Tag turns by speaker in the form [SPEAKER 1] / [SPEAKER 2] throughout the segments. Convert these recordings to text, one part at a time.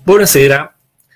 [SPEAKER 1] Buonasera.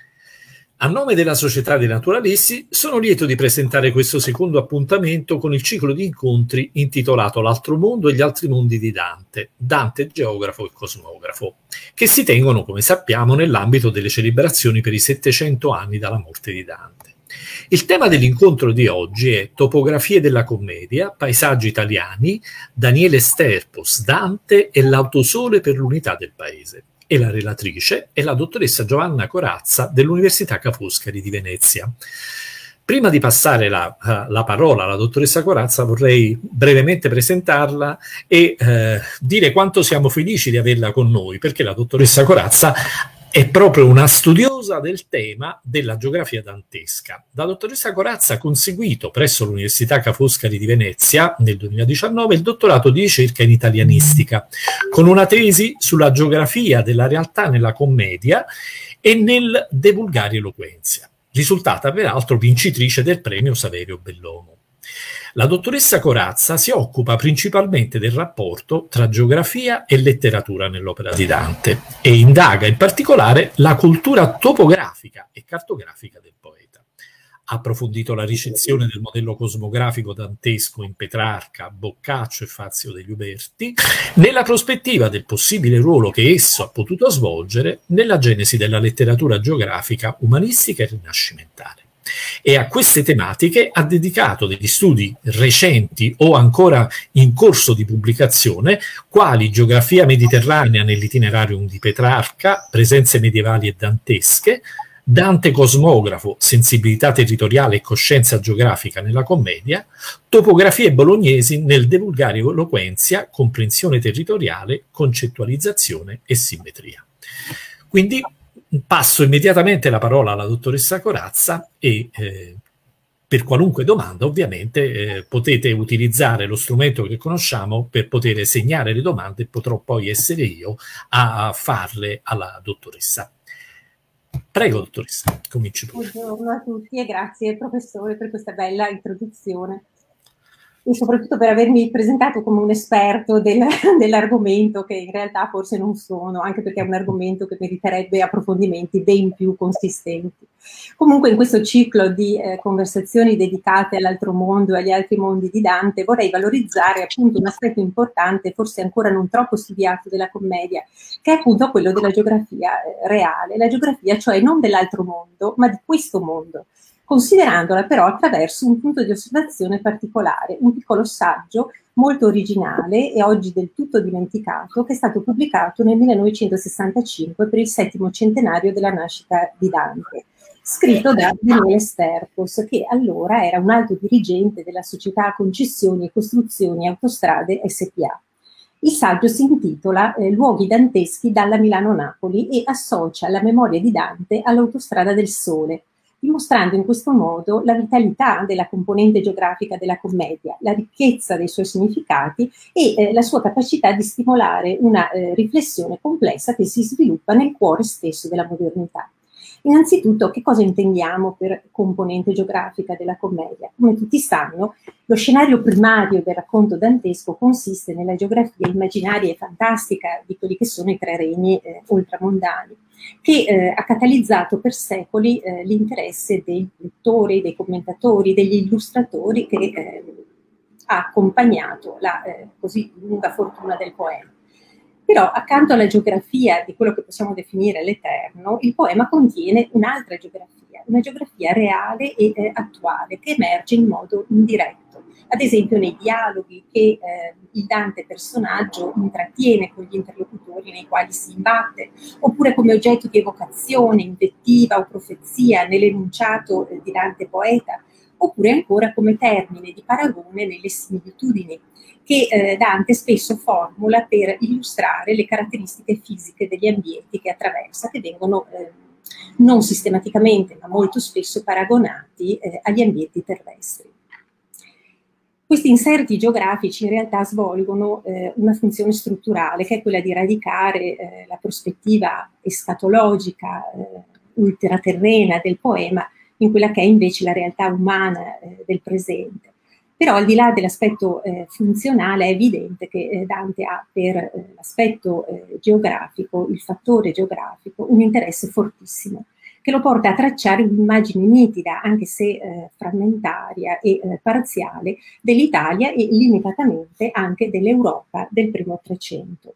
[SPEAKER 1] A nome della Società dei Naturalisti sono lieto di presentare questo secondo appuntamento con il ciclo di incontri intitolato L'altro mondo e gli altri mondi di Dante, Dante geografo e cosmografo, che si tengono, come sappiamo, nell'ambito delle celebrazioni per i 700 anni dalla morte di Dante. Il tema dell'incontro di oggi è Topografie della commedia, paesaggi italiani, Daniele Sterpos, Dante e l'autosole per l'unità del paese. E la relatrice è la dottoressa Giovanna Corazza dell'Università Ca' Foscari di Venezia. Prima di passare la parola alla dottoressa Corazza vorrei brevemente presentarla e dire quanto siamo felici di averla con noi, perché la dottoressa Corazza è proprio una studiosa del tema della geografia dantesca. La dottoressa Corazza ha conseguito presso l'Università Ca' Foscari di Venezia nel 2019 il dottorato di ricerca in italianistica, con una tesi sulla geografia della realtà nella commedia e nel De Vulgari Eloquentia, risultata peraltro vincitrice del premio Saverio Bellomo. La dottoressa Corazza si occupa principalmente del rapporto tra geografia e letteratura nell'opera di Dante e indaga in particolare la cultura topografica e cartografica del poeta. Ha approfondito la ricezione del modello cosmografico dantesco in Petrarca, Boccaccio e Fazio degli Uberti, nella prospettiva del possibile ruolo che esso ha potuto svolgere nella genesi della letteratura geografica umanistica e rinascimentale. E a queste tematiche ha dedicato degli studi recenti o ancora in corso di pubblicazione, quali Geografia mediterranea nell'itinerarium di Petrarca, presenze medievali e dantesche, Dante cosmografo, sensibilità territoriale e coscienza geografica nella commedia, Topografie bolognesi nel De Vulgari Eloquentia, comprensione territoriale, concettualizzazione e simmetria. Quindi passo immediatamente la parola alla dottoressa Corazza e per qualunque domanda ovviamente potete utilizzare lo strumento che conosciamo per poter segnare le domande e potrò poi essere io a farle alla dottoressa. Prego dottoressa, cominci pure.
[SPEAKER 2] Buongiorno a tutti e grazie professore per questa bella introduzione e soprattutto per avermi presentato come un esperto dell'argomento, che in realtà forse non sono, anche perché è un argomento che meriterebbe approfondimenti ben più consistenti. Comunque in questo ciclo di conversazioni dedicate all'altro mondo e agli altri mondi di Dante vorrei valorizzare appunto un aspetto importante, forse ancora non troppo studiato della commedia, che è appunto quello della geografia reale, la geografia cioè non dell'altro mondo, ma di questo mondo, considerandola però attraverso un punto di osservazione particolare, un piccolo saggio molto originale e oggi del tutto dimenticato, che è stato pubblicato nel 1965 per il 7° centenario della nascita di Dante, scritto da Daniele Sterpos, che allora era un alto dirigente della società Concessioni e Costruzioni Autostrade SPA. Il saggio si intitola Luoghi danteschi dalla Milano-Napoli e associa la memoria di Dante all'Autostrada del Sole, dimostrando in questo modo la vitalità della componente geografica della commedia, la ricchezza dei suoi significati e la sua capacità di stimolare una riflessione complessa che si sviluppa nel cuore stesso della modernità. Innanzitutto, che cosa intendiamo per componente geografica della commedia? Come tutti sanno, lo scenario primario del racconto dantesco consiste nella geografia immaginaria e fantastica di quelli che sono i 3 regni ultramondani, che ha catalizzato per secoli l'interesse dei lettori, dei commentatori, degli illustratori che ha accompagnato la così lunga fortuna del poema. Però accanto alla geografia di quello che possiamo definire l'eterno, il poema contiene un'altra geografia, una geografia reale e attuale che emerge in modo indiretto, ad esempio nei dialoghi che il Dante personaggio intrattiene con gli interlocutori nei quali si imbatte, oppure come oggetto di evocazione, invettiva o profezia nell'enunciato di Dante poeta, oppure ancora come termine di paragone nelle similitudini che Dante spesso formula per illustrare le caratteristiche fisiche degli ambienti che attraversa, che vengono non sistematicamente, ma molto spesso paragonati agli ambienti terrestri. Questi inserti geografici in realtà svolgono una funzione strutturale, che è quella di radicare la prospettiva escatologica, ultraterrena del poema in quella che è invece la realtà umana del presente. Però al di là dell'aspetto funzionale è evidente che Dante ha per l'aspetto geografico, il fattore geografico, un interesse fortissimo, che lo porta a tracciare un'immagine nitida, anche se frammentaria e parziale, dell'Italia e limitatamente anche dell'Europa del primo Trecento.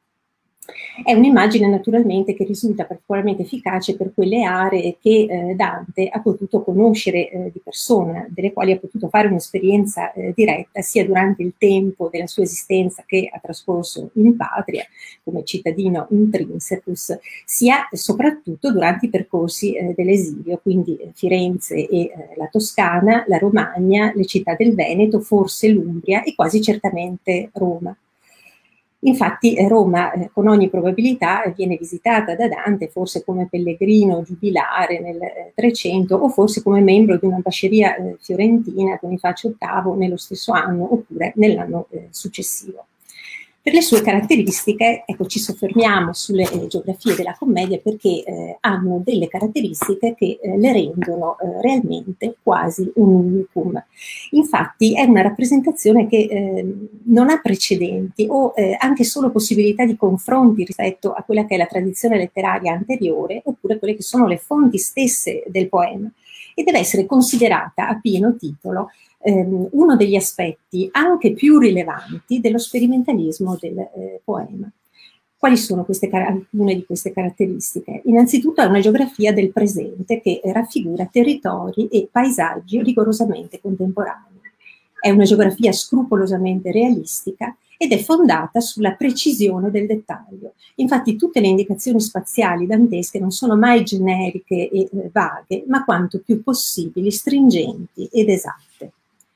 [SPEAKER 2] È un'immagine naturalmente che risulta particolarmente efficace per quelle aree che Dante ha potuto conoscere di persona, delle quali ha potuto fare un'esperienza diretta sia durante il tempo della sua esistenza che ha trascorso in patria come cittadino intrinsecus, sia soprattutto durante i percorsi dell'esilio, quindi Firenze e la Toscana, la Romagna, le città del Veneto, forse l'Umbria e quasi certamente Roma. Infatti Roma con ogni probabilità viene visitata da Dante forse come pellegrino giubilare nel 300 o forse come membro di un'ambasceria fiorentina con Bonifacio VIII nello stesso anno oppure nell'anno successivo. Per le sue caratteristiche, ecco, ci soffermiamo sulle geografie della commedia perché hanno delle caratteristiche che le rendono realmente quasi un unicum. Infatti è una rappresentazione che non ha precedenti o anche solo possibilità di confronti rispetto a quella che è la tradizione letteraria anteriore oppure quelle che sono le fonti stesse del poema e deve essere considerata a pieno titolo uno degli aspetti anche più rilevanti dello sperimentalismo del poema. Quali sono alcune di queste caratteristiche? Innanzitutto è una geografia del presente che raffigura territori e paesaggi rigorosamente contemporanei. È una geografia scrupolosamente realistica ed è fondata sulla precisione del dettaglio. Infatti tutte le indicazioni spaziali dantesche non sono mai generiche e vaghe, ma quanto più possibili stringenti ed esatte.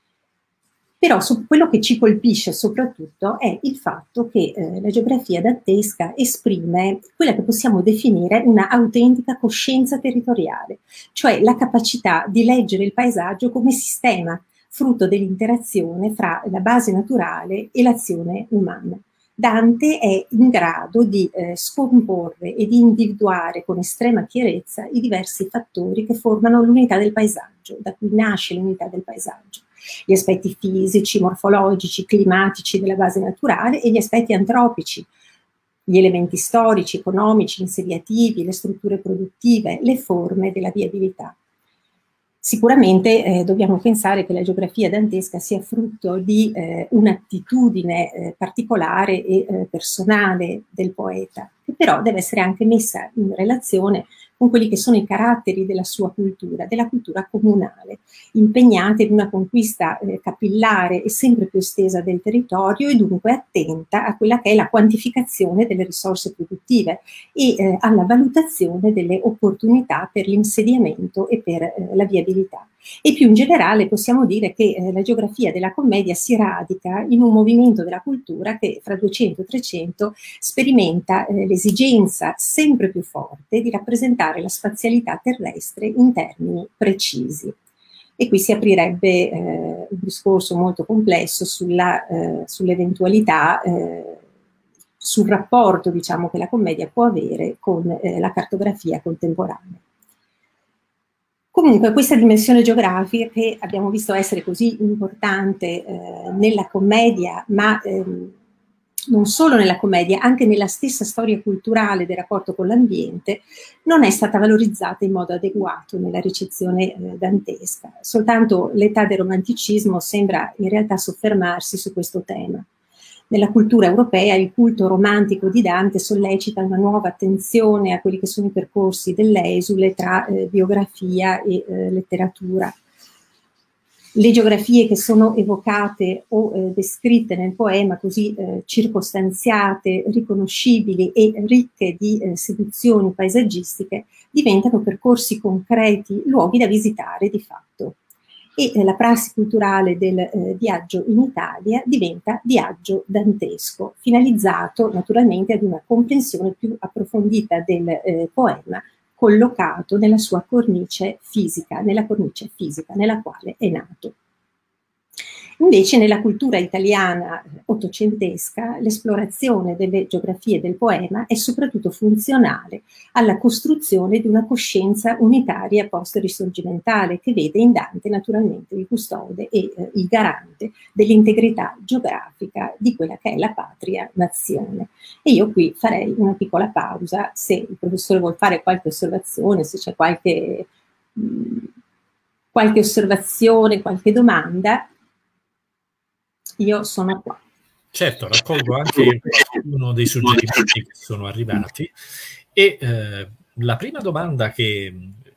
[SPEAKER 2] Però quello che ci colpisce soprattutto è il fatto che la geografia dantesca esprime quella che possiamo definire una autentica coscienza territoriale, cioè la capacità di leggere il paesaggio come sistema, frutto dell'interazione fra la base naturale e l'azione umana. Dante è in grado di scomporre e di individuare con estrema chiarezza i diversi fattori che formano l'unità del paesaggio, da cui nasce l'unità del paesaggio. Gli aspetti fisici, morfologici, climatici della base naturale e gli aspetti antropici, gli elementi storici, economici, insediativi, le strutture produttive, le forme della viabilità. Sicuramente dobbiamo pensare che la geografia dantesca sia frutto di un'attitudine particolare e personale del poeta, che però deve essere anche messa in relazione con quelli che sono i caratteri della sua cultura, della cultura comunale, impegnata in una conquista capillare e sempre più estesa del territorio e dunque attenta a quella che è la quantificazione delle risorse produttive e alla valutazione delle opportunità per l'insediamento e per la viabilità. E più in generale possiamo dire che la geografia della commedia si radica in un movimento della cultura che fra 200 e 300 sperimenta l'esigenza sempre più forte di rappresentare la spazialità terrestre in termini precisi. E qui si aprirebbe un discorso molto complesso sull'eventualità, sul rapporto, diciamo, che la commedia può avere con la cartografia contemporanea. Comunque questa dimensione geografica che abbiamo visto essere così importante nella commedia, ma non solo nella commedia, anche nella stessa storia culturale del rapporto con l'ambiente, non è stata valorizzata in modo adeguato nella ricezione dantesca. Soltanto l'età del romanticismo sembra in realtà soffermarsi su questo tema. Nella cultura europea il culto romantico di Dante sollecita una nuova attenzione a quelli che sono i percorsi dell'esule tra biografia e letteratura. Le geografie che sono evocate o descritte nel poema, così circostanziate, riconoscibili e ricche di seduzioni paesaggistiche, diventano percorsi concreti, luoghi da visitare di fatto. E la prassi culturale del viaggio in Italia diventa viaggio dantesco, finalizzato naturalmente ad una comprensione più approfondita del poema, collocato nella sua cornice fisica, nella cornice fisica nella quale è nato. Invece nella cultura italiana ottocentesca l'esplorazione delle geografie del poema è soprattutto funzionale alla costruzione di una coscienza unitaria post-risorgimentale che vede in Dante naturalmente il custode e il garante dell'integrità geografica di quella che è la patria nazione. E io qui farei una piccola pausa, se il professore vuol fare qualche osservazione, se c'è qualche osservazione, qualche domanda. Io sono qua.
[SPEAKER 1] Certo, raccolgo anche uno dei suggerimenti che sono arrivati e la prima domanda che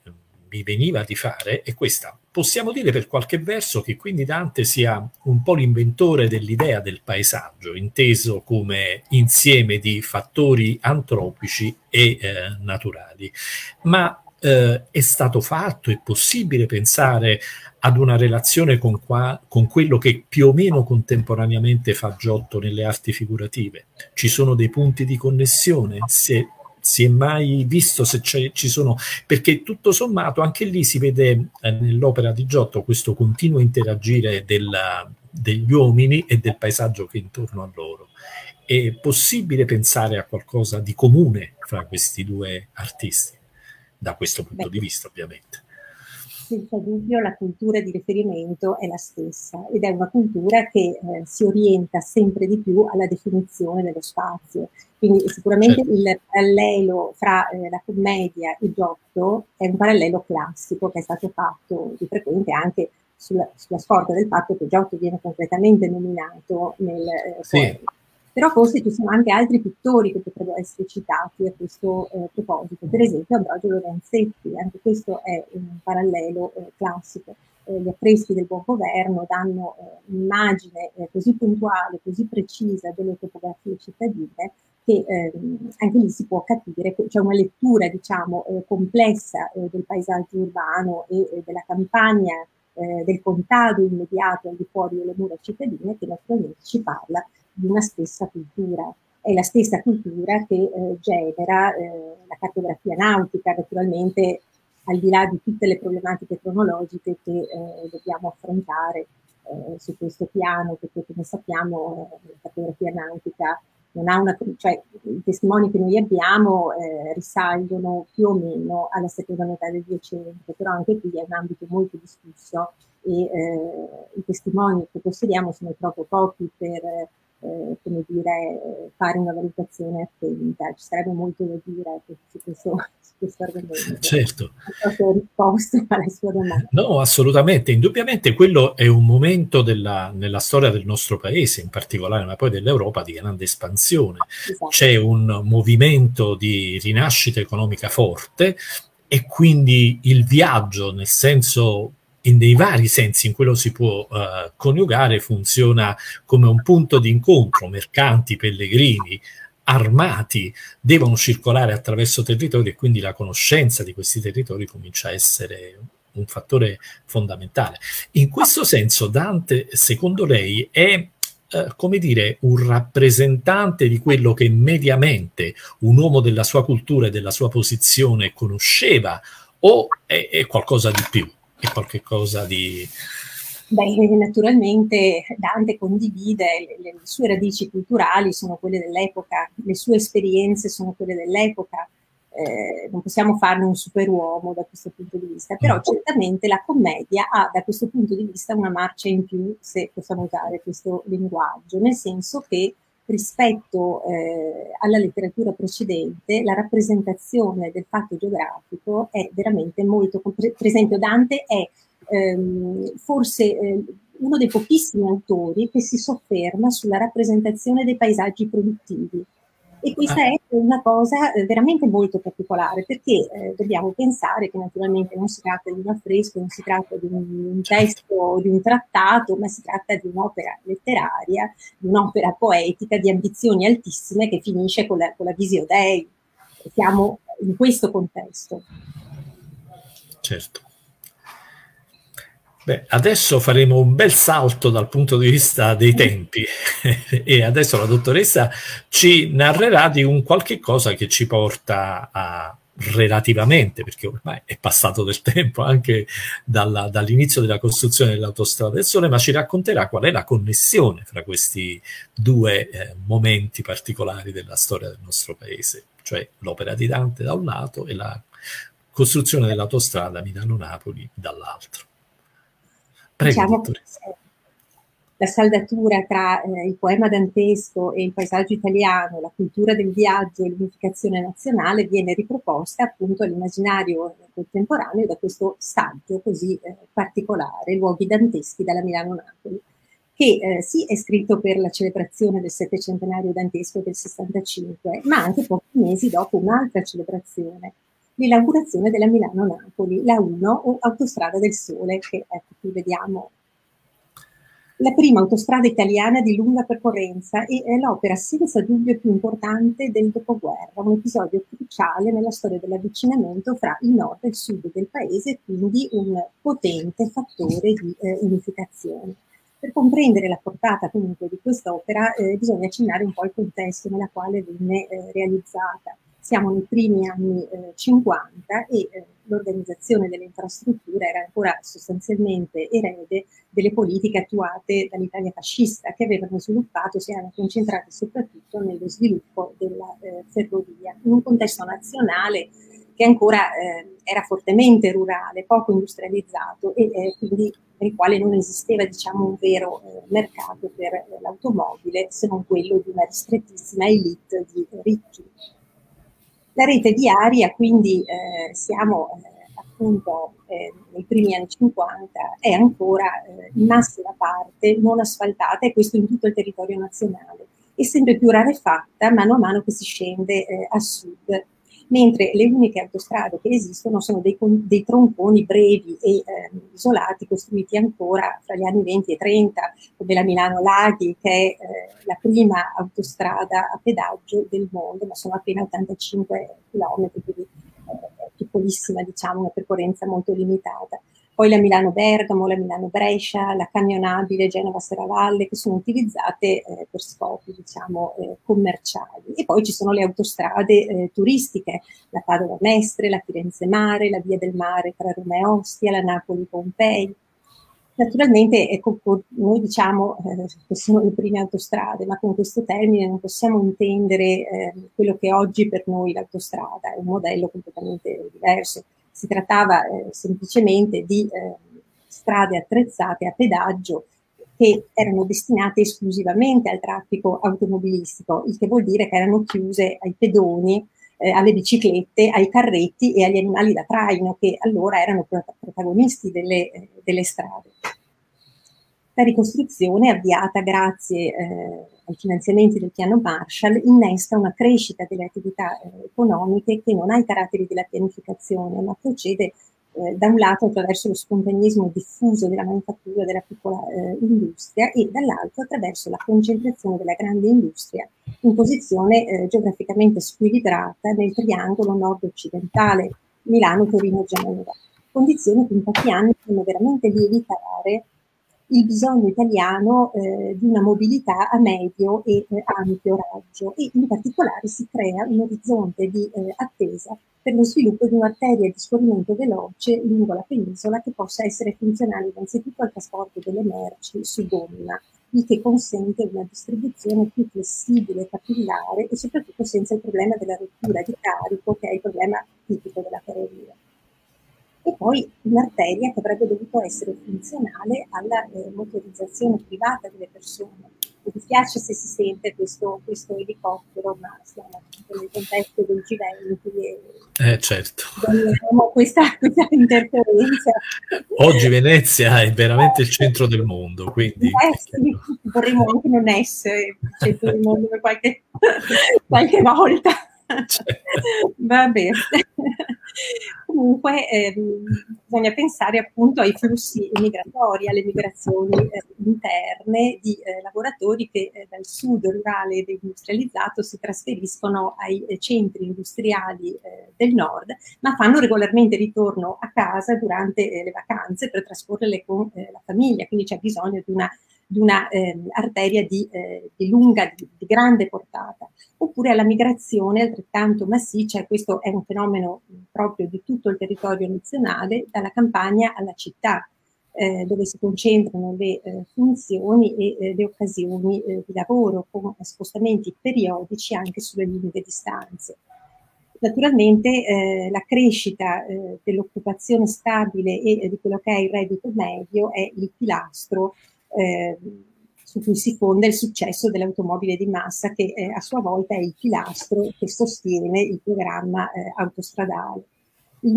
[SPEAKER 1] mi veniva di fare è questa. Possiamo dire per qualche verso che quindi Dante sia un po' l'inventore dell'idea del paesaggio, inteso come insieme di fattori antropici e naturali, ma è stato fatto, è possibile pensare ad una relazione con quello che più o meno contemporaneamente fa Giotto nelle arti figurative? Ci sono dei punti di connessione? Si è mai visto se ci sono? Perché tutto sommato anche lì si vede nell'opera di Giotto questo continuo interagire degli uomini e del paesaggio che è intorno a loro. È possibile pensare a qualcosa di comune fra questi due artisti, da questo punto di vista ovviamente?
[SPEAKER 2] Senza dubbio la cultura di riferimento è la stessa ed è una cultura che si orienta sempre di più alla definizione dello spazio. Quindi sicuramente il parallelo fra la commedia e Giotto è un parallelo classico che è stato fatto di frequente anche sulla scorta del fatto che Giotto viene concretamente nominato nel poema. Però forse ci sono anche altri pittori che potrebbero essere citati a questo proposito, per esempio Ambrogio Lorenzetti, anche questo è un parallelo classico. Gli affreschi del Buon Governo danno un'immagine così puntuale, così precisa delle topografie cittadine che anche lì si può capire che c'è una lettura, diciamo, complessa del paesaggio urbano e della campagna, del contado immediato al di fuori delle mura cittadine, che naturalmente ci parla di una stessa cultura. È la stessa cultura che genera la cartografia nautica, naturalmente al di là di tutte le problematiche cronologiche che dobbiamo affrontare su questo piano, perché come sappiamo la cartografia nautica non ha una, cioè i testimoni che noi abbiamo risalgono più o meno alla seconda metà del 200, però anche qui è un ambito molto discusso e i testimoni che possediamo sono troppo pochi per come dire, fare una valutazione attenta. Ci sarebbe molto da dire su questo argomento.
[SPEAKER 1] Certo.
[SPEAKER 2] Non so se ho risposto alla sua domanda.
[SPEAKER 1] No, assolutamente. Indubbiamente quello è un momento nella storia del nostro paese, in particolare, ma poi dell'Europa, di grande espansione. Esatto. C'è un movimento di rinascita economica forte e quindi il viaggio, nel senso nei vari sensi in cui lo si può coniugare, funziona come un punto di incontro. Mercanti, pellegrini, armati devono circolare attraverso territori e quindi la conoscenza di questi territori comincia a essere un fattore fondamentale. In questo senso Dante, secondo lei, è come dire, un rappresentante di quello che mediamente un uomo della sua cultura e della sua posizione conosceva, o è qualcosa di più? È qualche cosa di...
[SPEAKER 2] Beh, naturalmente Dante condivide le sue radici culturali, sono quelle dell'epoca, le sue esperienze sono quelle dell'epoca, non possiamo farne un superuomo da questo punto di vista, però certamente la commedia ha da questo punto di vista una marcia in più, se possiamo usare questo linguaggio, nel senso che rispetto alla letteratura precedente la rappresentazione del fatto geografico è veramente molto, per esempio Dante è forse uno dei pochissimi autori che si sofferma sulla rappresentazione dei paesaggi produttivi, e questa è una cosa veramente molto particolare, perché dobbiamo pensare che naturalmente non si tratta di un affresco, non si tratta di un testo, di un trattato, ma si tratta di un'opera letteraria, di un'opera poetica di ambizioni altissime che finisce con la Visio Dei. Siamo in questo contesto.
[SPEAKER 1] Certo. Beh, adesso faremo un bel salto dal punto di vista dei tempi e adesso la dottoressa ci narrerà di un qualche cosa che ci porta relativamente, perché ormai è passato del tempo anche dall'inizio della costruzione dell'Autostrada del Sole, ma ci racconterà qual è la connessione fra questi due momenti particolari della storia del nostro paese, cioè l'opera di Dante da un lato e la costruzione dell'autostrada Milano-Napoli dall'altro. Prego,
[SPEAKER 2] diciamo,
[SPEAKER 1] dottoressa.
[SPEAKER 2] La saldatura tra il poema dantesco e il paesaggio italiano, la cultura del viaggio e l'unificazione nazionale viene riproposta appunto all'immaginario contemporaneo da questo saggio così particolare, Luoghi danteschi dalla Milano-Napoli, che sì è scritto per la celebrazione del settecentenario dantesco del 65, ma anche pochi mesi dopo un'altra celebrazione, l'inaugurazione della Milano-Napoli, la 1 o Autostrada del Sole, che ecco, qui vediamo la prima autostrada italiana di lunga percorrenza e è l'opera senza dubbio più importante del dopoguerra, un episodio cruciale nella storia dell'avvicinamento fra il nord e il sud del paese e quindi un potente fattore di unificazione. Per comprendere la portata comunque di quest'opera bisogna accennare un po' il contesto nella quale venne realizzata. Siamo nei primi anni 50 e l'organizzazione delle infrastrutture era ancora sostanzialmente erede delle politiche attuate dall'Italia fascista, che avevano sviluppato, si erano concentrate soprattutto nello sviluppo della ferrovia, in un contesto nazionale che ancora era fortemente rurale, poco industrializzato e quindi nel quale non esisteva diciamo, un vero mercato per l'automobile, se non quello di una ristrettissima elite di ricchi. La rete viaria, quindi siamo appunto nei primi anni 50, è ancora in massima parte non asfaltata e questo in tutto il territorio nazionale e sempre più rarefatta mano a mano che si scende a sud, mentre le uniche autostrade che esistono sono dei tronconi brevi e isolati costruiti ancora fra gli anni 20 e 30, come la Milano-Laghi, che è la prima autostrada a pedaggio del mondo, ma sono appena 85 km, quindi è piccolissima, diciamo, una percorrenza molto limitata. Poi la Milano-Bergamo, la Milano-Brescia, la camionabile Genova-Serravalle, che sono utilizzate per scopi, diciamo, commerciali. E poi ci sono le autostrade turistiche, la Padova-Mestre, la Firenze-Mare, la Via del Mare tra Roma e Ostia, la Napoli-Pompei. Naturalmente, ecco, noi diciamo che sono le prime autostrade, ma con questo termine non possiamo intendere quello che oggi per noi l'autostrada, è un modello completamente diverso. Si trattava semplicemente di strade attrezzate a pedaggio che erano destinate esclusivamente al traffico automobilistico, il che vuol dire che erano chiuse ai pedoni, alle biciclette, ai carretti e agli animali da traino, che allora erano protagonisti delle strade. La ricostruzione, avviata grazie ai finanziamenti del piano Marshall, innesta una crescita delle attività economiche che non ha i caratteri della pianificazione, ma procede da un lato attraverso lo spontaneismo diffuso della manifattura della piccola industria e dall'altro attraverso la concentrazione della grande industria in posizione geograficamente squilibrata nel triangolo nord-occidentale Milano-Torino-Genova, condizioni che in pochi anni fanno veramente lievitare il bisogno italiano di una mobilità a medio e ampio raggio e in particolare si crea un orizzonte di attesa per lo sviluppo di un'arteria di scorrimento veloce lungo la penisola che possa essere funzionale innanzitutto al trasporto delle merci su gomma, il che consente una distribuzione più flessibile, capillare e soprattutto senza il problema della rottura di carico che è il problema tipico della ferrovia. E poi un'arteria che avrebbe dovuto essere funzionale alla motorizzazione privata delle persone. Mi dispiace se si sente questo elicottero, ma siamo nel contesto del G20 e
[SPEAKER 1] certo.
[SPEAKER 2] abbiamo questa interferenza.
[SPEAKER 1] Oggi Venezia è veramente il centro del mondo, quindi
[SPEAKER 2] sì, vorremmo anche non essere il centro del mondo per qualche volta. Vabbè. Comunque bisogna pensare appunto ai flussi migratori, alle migrazioni interne di lavoratori che dal sud rurale ed industrializzato si trasferiscono ai centri industriali del nord, ma fanno regolarmente ritorno a casa durante le vacanze per trascorrerle con la famiglia, quindi c'è bisogno di di una arteria di lunga, di grande portata, oppure alla migrazione altrettanto massiccia, e questo è un fenomeno proprio di tutto il territorio nazionale, dalla campagna alla città, dove si concentrano le funzioni e le occasioni di lavoro, con spostamenti periodici anche sulle lunghe distanze. Naturalmente la crescita dell'occupazione stabile e di quello che è il reddito medio è il pilastro su cui si fonda il successo dell'automobile di massa, che a sua volta è il pilastro che sostiene il programma autostradale. Il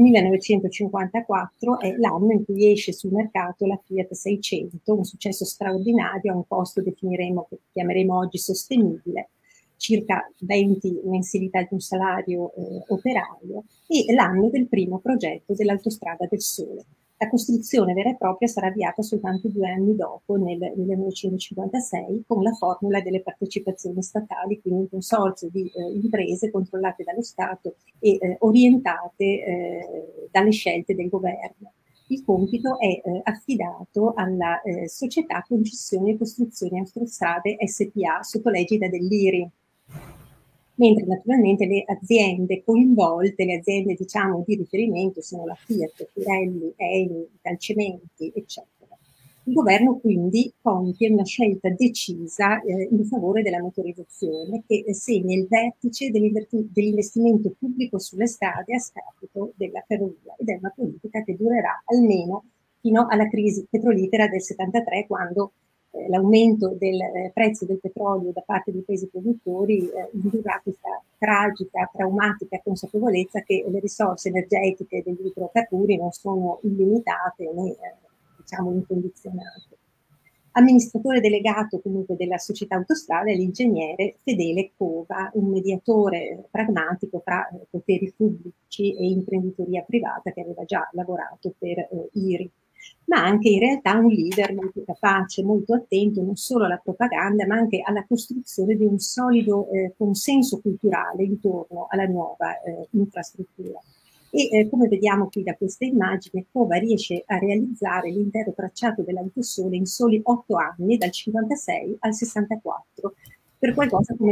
[SPEAKER 2] 1954 è l'anno in cui esce sul mercato la Fiat 600, un successo straordinario a un costo che chiameremo oggi sostenibile, circa 20 mensilità di un salario operaio, e l'anno del primo progetto dell'Autostrada del Sole. La costruzione vera e propria sarà avviata soltanto 2 anni dopo, nel 1956, con la formula delle partecipazioni statali, quindi un consorzio di imprese controllate dallo Stato e orientate dalle scelte del governo. Il compito è affidato alla Società Concessioni e Costruzioni Autostrade SPA sotto l'egida dell'IRI, mentre naturalmente le aziende coinvolte, le aziende diciamo di riferimento, sono la Fiat, Pirelli, Eni, Italcementi, eccetera. Il governo quindi compie una scelta decisa in favore della motorizzazione, che segna il vertice dell'investimento pubblico sulle strade a scapito della ferrovia, ed è una politica che durerà almeno fino alla crisi petrolifera del 73, quando l'aumento del prezzo del petrolio da parte dei paesi produttori indurrà questa tragica, traumatica consapevolezza che le risorse energetiche degli idrocarburi non sono illimitate né diciamo incondizionate. Amministratore delegato comunque della società autostrada è l'ingegnere Fedele Cova, un mediatore pragmatico fra poteri pubblici e imprenditoria privata, che aveva già lavorato per IRI, ma anche in realtà un leader molto capace, molto attento non solo alla propaganda, ma anche alla costruzione di un solido consenso culturale intorno alla nuova infrastruttura. E come vediamo qui da questa immagine, Cova riesce a realizzare l'intero tracciato dell'Autosole in soli 8 anni, dal 56 al 64, per qualcosa come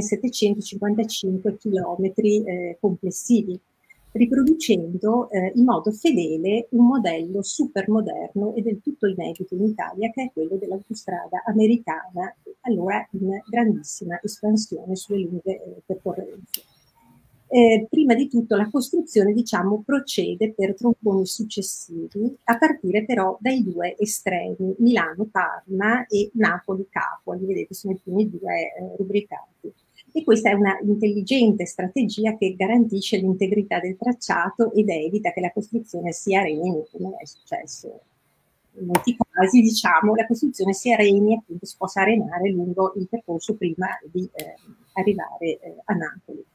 [SPEAKER 2] 755 chilometri complessivi, riproducendo in modo fedele un modello super moderno e del tutto inedito in Italia, che è quello dell'autostrada americana, allora in grandissima espansione sulle lunghe percorrenze. Prima di tutto la costruzione, diciamo, procede per tronconi successivi, a partire però dai 2 estremi, Milano-Parma e Napoli-Capua, vedete sono i primi 2 rubricati. E questa è una intelligente strategia che garantisce l'integrità del tracciato ed evita che la costruzione si areni, come è successo in molti casi, diciamo, la costruzione si areni, appunto si possa arenare lungo il percorso prima di arrivare a Napoli.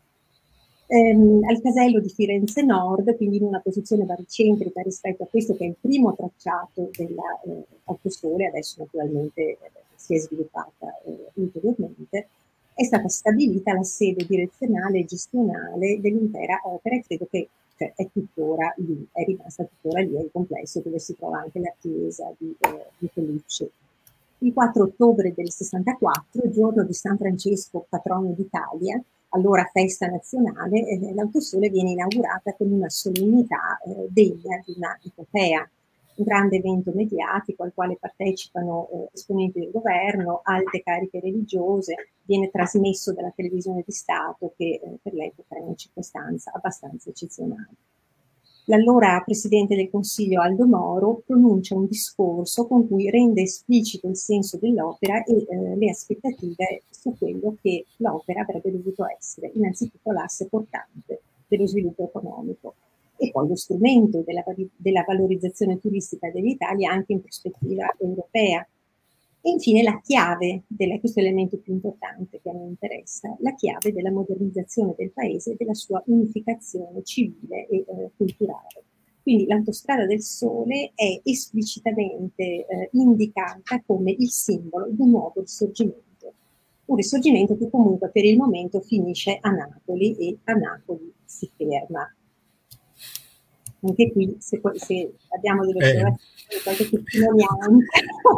[SPEAKER 2] Al casello di Firenze Nord, quindi in una posizione baricentrica rispetto a questo che è il primo tracciato dell'Autosole, adesso naturalmente si è sviluppata ulteriormente, è stata stabilita la sede direzionale e gestionale dell'intera opera, e credo che è tuttora lì, è rimasta tuttora lì, è il complesso dove si trova anche la chiesa di Pellucci. Il 4 ottobre del 64, giorno di San Francesco, patrono d'Italia, allora festa nazionale, l'Autosole viene inaugurata con una solennità degna di una epopea, un grande evento mediatico al quale partecipano esponenti del governo, alte cariche religiose, viene trasmesso dalla televisione di Stato, che per l'epoca è una circostanza abbastanza eccezionale. L'allora Presidente del Consiglio Aldo Moro pronuncia un discorso con cui rende esplicito il senso dell'opera e le aspettative su quello che l'opera avrebbe dovuto essere, innanzitutto l'asse portante dello sviluppo economico e poi lo strumento della valorizzazione turistica dell'Italia anche in prospettiva europea. E infine la chiave, questo è l'elemento più importante che a me interessa, la chiave della modernizzazione del paese e della sua unificazione civile e culturale. Quindi l'Autostrada del Sole è esplicitamente indicata come il simbolo di un nuovo risorgimento. Un risorgimento che comunque per il momento finisce a Napoli e a Napoli si ferma. Anche qui, se abbiamo delle osservazioni, qualche testimonianza,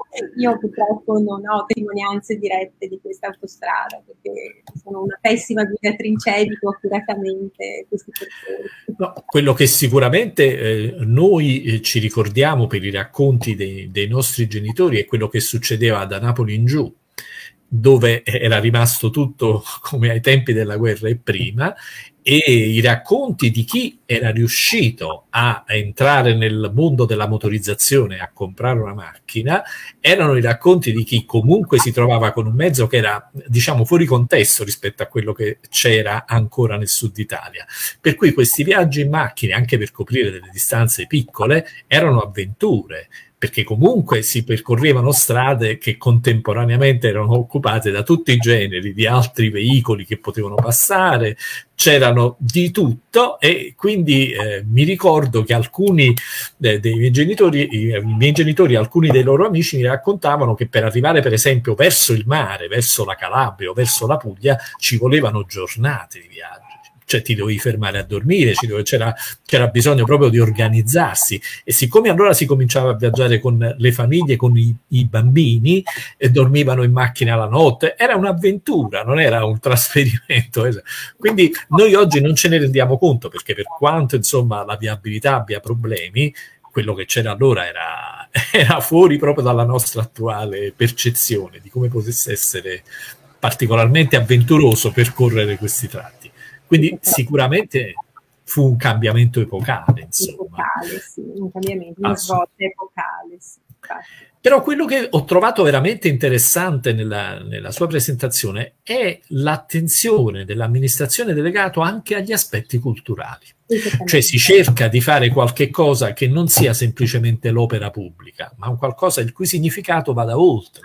[SPEAKER 2] io purtroppo non ho testimonianze dirette di questa autostrada, perché sono una pessima guidatrice, evito accuratamente questi percorsi.
[SPEAKER 1] No, quello che sicuramente noi ci ricordiamo per i racconti dei nostri genitori è quello che succedeva da Napoli in giù, dove era rimasto tutto come ai tempi della guerra e prima, e i racconti di chi era riuscito a entrare nel mondo della motorizzazione, a comprare una macchina, erano i racconti di chi comunque si trovava con un mezzo che era, diciamo, fuori contesto rispetto a quello che c'era ancora nel sud Italia. Per cui questi viaggi in macchina, anche per coprire delle distanze piccole, erano avventure, perché comunque si percorrevano strade che contemporaneamente erano occupate da tutti i generi di altri veicoli che potevano passare, c'erano di tutto, e quindi mi ricordo che alcuni dei miei genitori, alcuni dei loro amici mi raccontavano che per arrivare per esempio verso il mare, verso la Calabria o verso la Puglia, ci volevano giornate di viaggio. Cioè ti dovevi fermare a dormire, c'era bisogno proprio di organizzarsi, e siccome allora si cominciava a viaggiare con le famiglie, con i bambini, e dormivano in macchina la notte, era un'avventura, non era un trasferimento. Quindi noi oggi non ce ne rendiamo conto, perché per quanto insomma la viabilità abbia problemi, quello che c'era allora era fuori proprio dalla nostra attuale percezione di come potesse essere particolarmente avventuroso percorrere questi tratti. Quindi sicuramente fu un cambiamento epocale, insomma.
[SPEAKER 2] Epocale, sì, un cambiamento, una svolta epocale, sì.
[SPEAKER 1] Però quello che ho trovato veramente interessante nella sua presentazione è l'attenzione dell'amministrazione delegato anche agli aspetti culturali. Cioè si cerca di fare qualche cosa che non sia semplicemente l'opera pubblica, ma un qualcosa il cui significato vada oltre.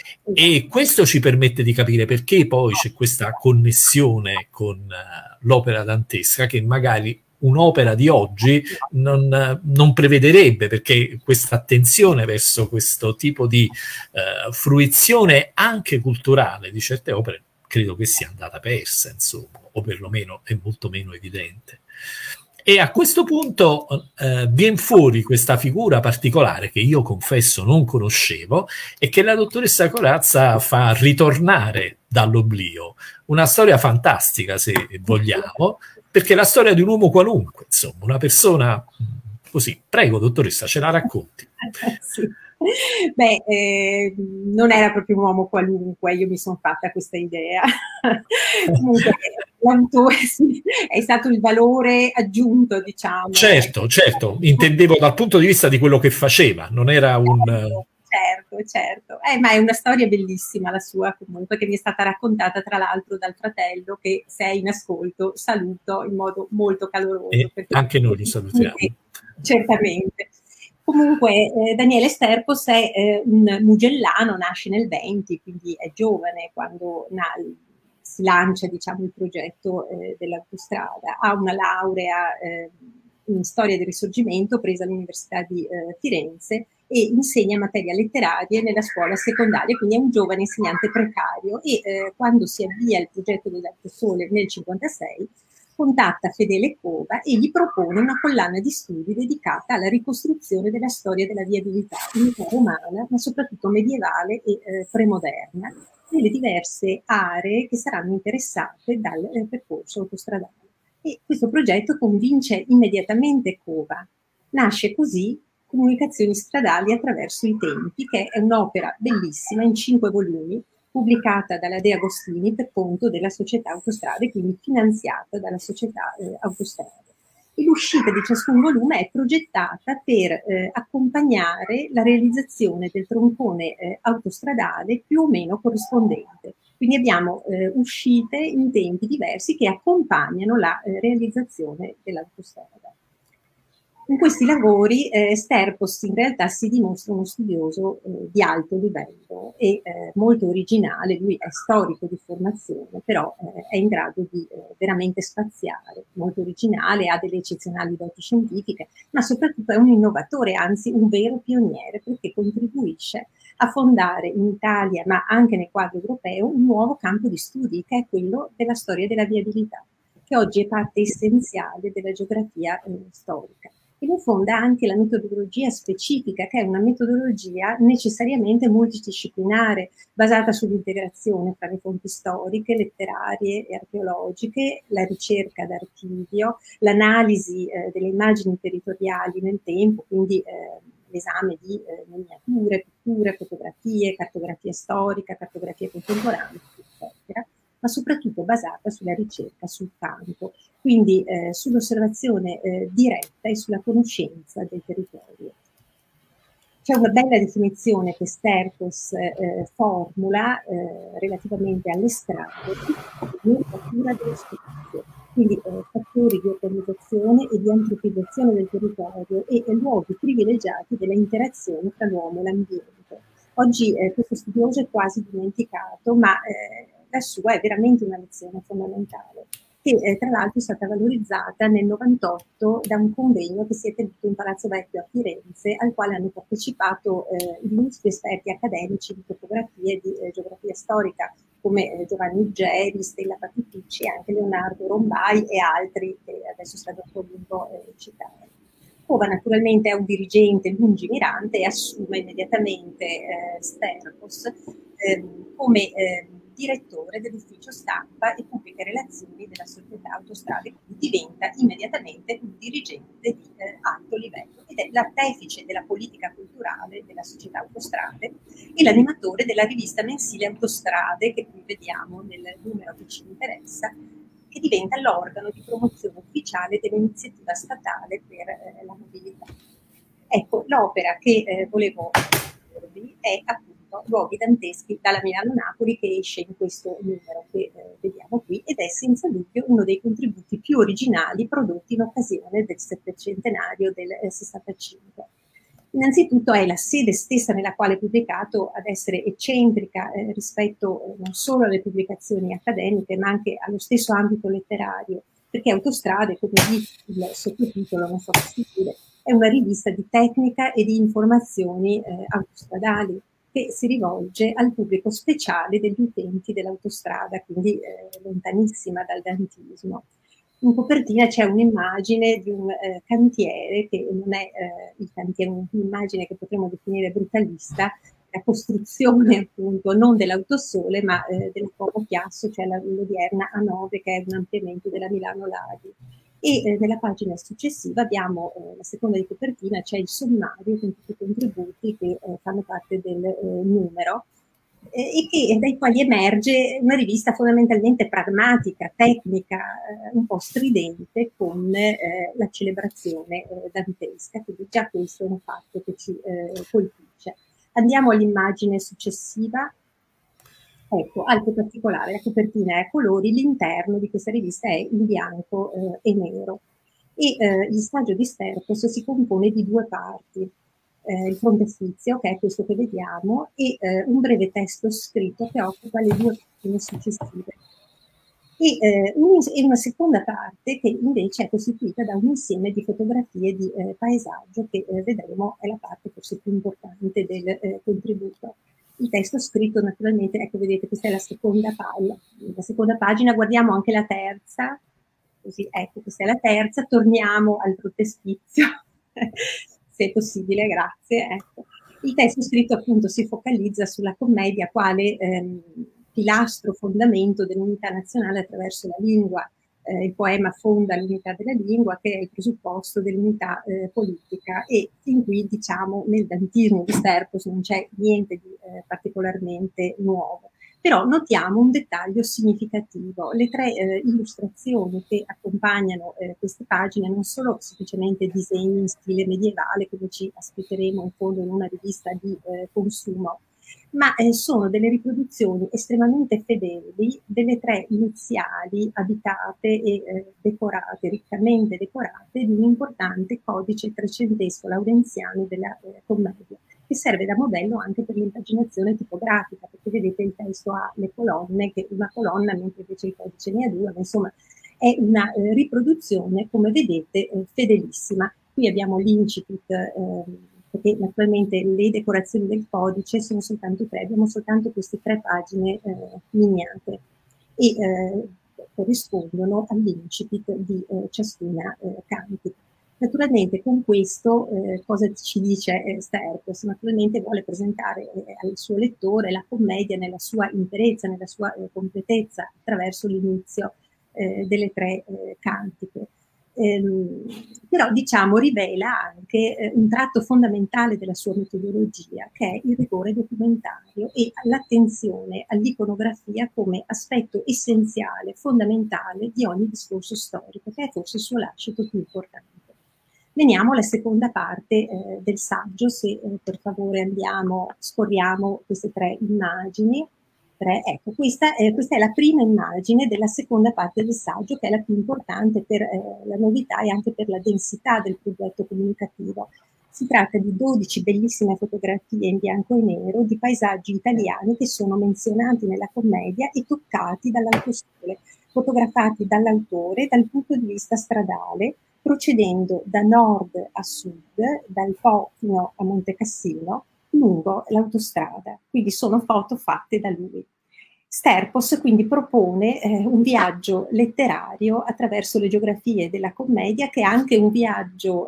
[SPEAKER 1] E questo ci permette di capire perché poi c'è questa connessione con l'opera dantesca, che magari un'opera di oggi non prevederebbe, perché questa attenzione verso questo tipo di fruizione anche culturale di certe opere credo che sia andata persa, insomma, o perlomeno è molto meno evidente. E a questo punto viene fuori questa figura particolare che io confesso non conoscevo e che la dottoressa Corazza fa ritornare dall'oblio. Una storia fantastica, se vogliamo, perché è la storia di un uomo qualunque, insomma, una persona così. Prego, dottoressa, ce la racconti.
[SPEAKER 2] Sì. Beh, non era proprio un uomo qualunque, io mi sono fatta questa idea. Comunque, l'autore è stato il valore aggiunto, diciamo.
[SPEAKER 1] Certo, intendevo dal punto di vista di quello che faceva, non era un...
[SPEAKER 2] Certo. Ma è una storia bellissima la sua, comunque, che mi è stata raccontata tra l'altro dal fratello, che se è in ascolto saluto in modo molto caloroso.
[SPEAKER 1] E anche noi li salutiamo.
[SPEAKER 2] Certamente. Comunque Daniele Sterpos è un mugellano, nasce nel 20, quindi è giovane quando si lancia, diciamo, il progetto dell'autostrada. Ha una laurea in storia del Risorgimento presa all'Università di Firenze e insegna materie letterarie nella scuola secondaria, quindi è un giovane insegnante precario, e quando si avvia il progetto dell'Alto Sole nel 1956 contatta Fedele Cova e gli propone una collana di studi dedicata alla ricostruzione della storia della viabilità romana, ma soprattutto medievale e premoderna, nelle diverse aree che saranno interessate dal percorso autostradale. E questo progetto convince immediatamente Cova. Nasce così Comunicazioni stradali attraverso i tempi, che è un'opera bellissima in 5 volumi, pubblicata dalla De Agostini per conto della società Autostrade, quindi finanziata dalla società Autostrade. E l'uscita di ciascun volume è progettata per accompagnare la realizzazione del troncone autostradale più o meno corrispondente. Quindi abbiamo uscite in tempi diversi che accompagnano la realizzazione dell'autostrada. In questi lavori Sterpos in realtà si dimostra uno studioso di alto livello e molto originale. Lui è storico di formazione, però è in grado di veramente spaziare, molto originale, ha delle eccezionali doti scientifiche, ma soprattutto è un innovatore, anzi un vero pioniere, perché contribuisce a fondare in Italia, ma anche nel quadro europeo, un nuovo campo di studi, che è quello della storia della viabilità, che oggi è parte essenziale della geografia storica. e lo fonda anche la metodologia specifica, che è una metodologia necessariamente multidisciplinare, basata sull'integrazione tra le fonti storiche, letterarie e archeologiche, la ricerca d'archivio, l'analisi delle immagini territoriali nel tempo, quindi l'esame di miniature, pitture, fotografie, cartografia storica, cartografia contemporanea, eccetera, ma soprattutto basata sulla ricerca sul campo, quindi sull'osservazione diretta e sulla conoscenza del territorio. C'è una bella definizione che Sterckos formula relativamente alle strade, di cura dello spazio, quindi fattori di organizzazione e di antropizzazione del territorio e luoghi privilegiati della interazione tra l'uomo e l'ambiente. Oggi questo studioso è quasi dimenticato, ma la sua è veramente una lezione fondamentale, che tra l'altro è stata valorizzata nel 98 da un convegno che si è tenuto in Palazzo Vecchio a Firenze, al quale hanno partecipato illustri esperti accademici di topografia e di geografia storica, come Giovanni Uggeri, Stella Patificci, anche Leonardo Rombai e altri che adesso sarebbe un po' lungo citare. Cova naturalmente è un dirigente lungimirante e assume immediatamente Sterckos come direttore dell'ufficio stampa e pubbliche relazioni della società Autostrade, quindi diventa immediatamente un dirigente di alto livello ed è l'artefice della politica culturale della società Autostrade e l'animatore della rivista mensile Autostrade, che qui vediamo nel numero che ci interessa, che diventa l'organo di promozione ufficiale dell'iniziativa statale per la mobilità. Ecco, l'opera che volevo proporvi è appunto Luoghi danteschi dalla Milano-Napoli, che esce in questo numero che vediamo qui, ed è senza dubbio uno dei contributi più originali prodotti in occasione del settecentenario del 65. Innanzitutto è la sede stessa nella quale è pubblicato ad essere eccentrica rispetto non solo alle pubblicazioni accademiche, ma anche allo stesso ambito letterario, perché Autostrade, come dice il sottotitolo, non so se si vede, è una rivista di tecnica e di informazioni autostradali che si rivolge al pubblico speciale degli utenti dell'autostrada, quindi lontanissima dal dantismo. In copertina c'è un'immagine di un cantiere che non è il cantiere, un'immagine che potremmo definire brutalista, la costruzione appunto non dell'autosole ma del Como Chiasso, cioè l'odierna A9, che è un ampliamento della Milano Ladi. E nella pagina successiva abbiamo la seconda di copertina, c'è il sommario con tutti i contributi che fanno parte del numero e dai quali emerge una rivista fondamentalmente pragmatica, tecnica, un po' stridente, con la celebrazione dantesca, quindi già questo è un fatto che ci colpisce. Andiamo all'immagine successiva. Ecco, altro particolare, la copertina è a colori, l'interno di questa rivista è in bianco e nero. E il saggio di Sterckos si compone di due parti. Il frontespizio, che è questo che vediamo, e un breve testo scritto che occupa le due pagine successive. E una seconda parte che invece è costituita da un insieme di fotografie di paesaggio che vedremo è la parte forse più importante del contributo. Il testo scritto naturalmente, ecco vedete questa è la seconda pagina, guardiamo anche la terza, così ecco questa è la terza, torniamo al frontespizio, se è possibile, grazie. Ecco. Il testo scritto appunto si focalizza sulla commedia quale pilastro fondamento dell'unità nazionale attraverso la lingua. Il poema fonda l'unità della lingua, che è il presupposto dell'unità politica, e fin qui diciamo nel dantismo di Sterckos non c'è niente di particolarmente nuovo. Però notiamo un dettaglio significativo: le tre illustrazioni che accompagnano queste pagine non sono semplicemente disegni in stile medievale, come ci aspetteremo in fondo in una rivista di consumo, ma sono delle riproduzioni estremamente fedeli delle tre iniziali abitate e decorate, riccamente decorate, di un importante codice trecentesco laurenziano della commedia, che serve da modello anche per l'impaginazione tipografica, perché vedete il testo ha le colonne, che una colonna, mentre invece il codice ne ha due, ma insomma è una riproduzione, come vedete, fedelissima. Qui abbiamo l'incipit, perché naturalmente le decorazioni del codice sono soltanto tre, abbiamo soltanto queste tre pagine miniate e corrispondono all'incipit di ciascuna cantica. Naturalmente con questo cosa ci dice Sterpos? Naturalmente vuole presentare al suo lettore la commedia nella sua interezza, nella sua completezza, attraverso l'inizio delle tre cantiche. Però diciamo rivela anche un tratto fondamentale della sua metodologia, che è il rigore documentario e l'attenzione all'iconografia come aspetto essenziale, fondamentale di ogni discorso storico, che è forse il suo lascito più importante. Veniamo alla seconda parte del saggio, se per favore andiamo, scorriamo queste tre immagini. Ecco, questa è la prima immagine della seconda parte del saggio, che è la più importante per la novità e anche per la densità del progetto comunicativo. Si tratta di 12 bellissime fotografie in bianco e nero di paesaggi italiani che sono menzionati nella commedia e toccati dall'autosole, fotografati dall'autore dal punto di vista stradale, procedendo da nord a sud, dal Po fino a Monte Cassino, lungo l'autostrada. Quindi sono foto fatte da lui. Sterpos quindi propone un viaggio letterario attraverso le geografie della commedia, che è anche un viaggio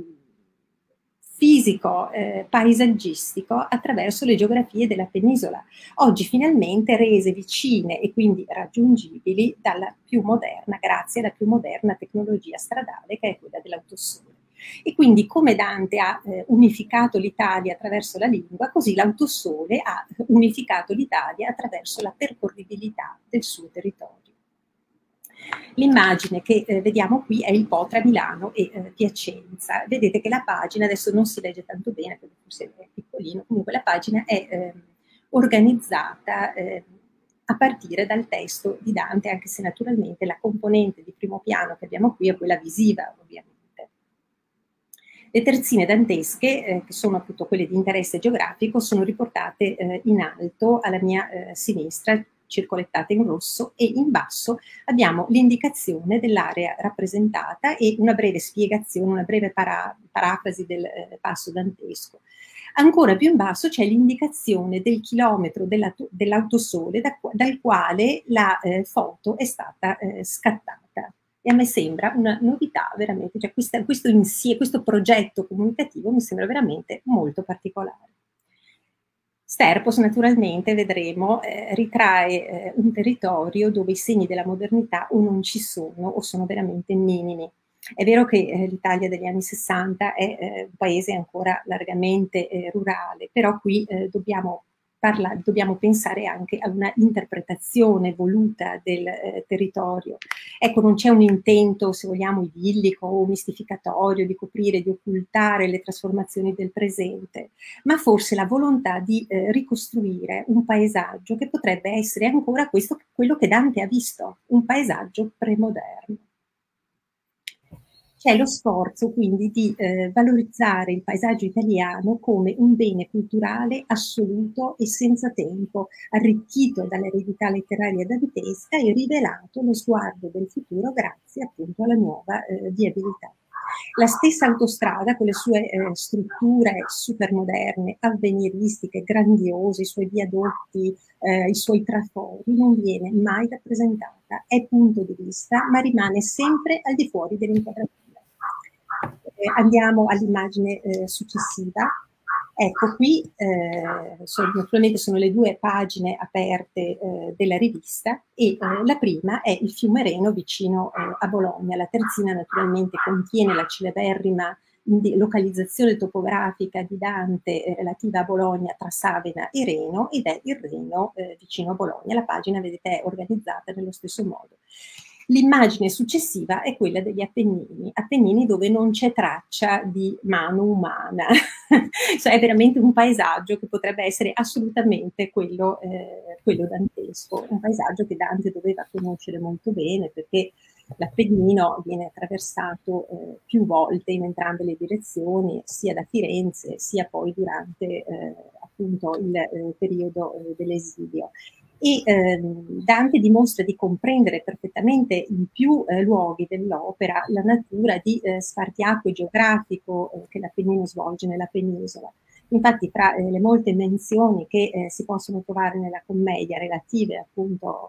[SPEAKER 2] fisico, paesaggistico attraverso le geografie della penisola, oggi finalmente rese vicine e quindi raggiungibili dalla più moderna, grazie alla più moderna tecnologia stradale, che è quella dell'autosole. E quindi come Dante ha unificato l'Italia attraverso la lingua, così l'autosole ha unificato l'Italia attraverso la percorribilità del suo territorio. L'immagine che vediamo qui è il Po tra Milano e Piacenza. Vedete che la pagina, adesso non si legge tanto bene perché forse è piccolino, comunque la pagina è organizzata a partire dal testo di Dante, anche se naturalmente la componente di primo piano che abbiamo qui è quella visiva, ovviamente. Le terzine dantesche, che sono appunto quelle di interesse geografico, sono riportate in alto alla mia sinistra, circolettate in rosso, e in basso abbiamo l'indicazione dell'area rappresentata e una breve spiegazione, una breve parafrasi del passo dantesco. Ancora più in basso c'è l'indicazione del chilometro dell'autosole dal quale la foto è stata scattata. E a me sembra una novità veramente, cioè questo progetto comunicativo mi sembra veramente molto particolare. Sterpos naturalmente, vedremo, ritrae un territorio dove i segni della modernità o non ci sono o sono veramente minimi. È vero che l'Italia degli anni 60 è un paese ancora largamente rurale, però qui dobbiamo pensare anche a una interpretazione voluta del territorio. Ecco, non c'è un intento, se vogliamo, idillico o mistificatorio di coprire, di occultare le trasformazioni del presente, ma forse la volontà di ricostruire un paesaggio che potrebbe essere ancora quello che Dante ha visto, un paesaggio premoderno. C'è lo sforzo quindi di valorizzare il paesaggio italiano come un bene culturale assoluto e senza tempo, arricchito dall'eredità letteraria dantesca e rivelato lo sguardo del futuro grazie appunto alla nuova viabilità. La stessa autostrada, con le sue strutture supermoderne, avveniristiche, grandiose, i suoi viadotti, i suoi trafori, non viene mai rappresentata, è punto di vista, ma rimane sempre al di fuori dell'inquadratura. Andiamo all'immagine successiva. Ecco, qui naturalmente sono le due pagine aperte della rivista e la prima è il fiume Reno vicino a Bologna. La terzina naturalmente contiene la celeberrima localizzazione topografica di Dante relativa a Bologna tra Savena e Reno, ed è il Reno vicino a Bologna. La pagina, vedete, è organizzata nello stesso modo. L'immagine successiva è quella degli Appennini dove non c'è traccia di mano umana, cioè è veramente un paesaggio che potrebbe essere assolutamente quello dantesco, un paesaggio che Dante doveva conoscere molto bene perché l'Appennino viene attraversato più volte in entrambe le direzioni, sia da Firenze sia poi durante appunto il periodo dell'esilio. E Dante dimostra di comprendere perfettamente in più luoghi dell'opera la natura di spartiacque geografico che l'Appennino svolge nella penisola. Infatti tra le molte menzioni che si possono trovare nella commedia relative appunto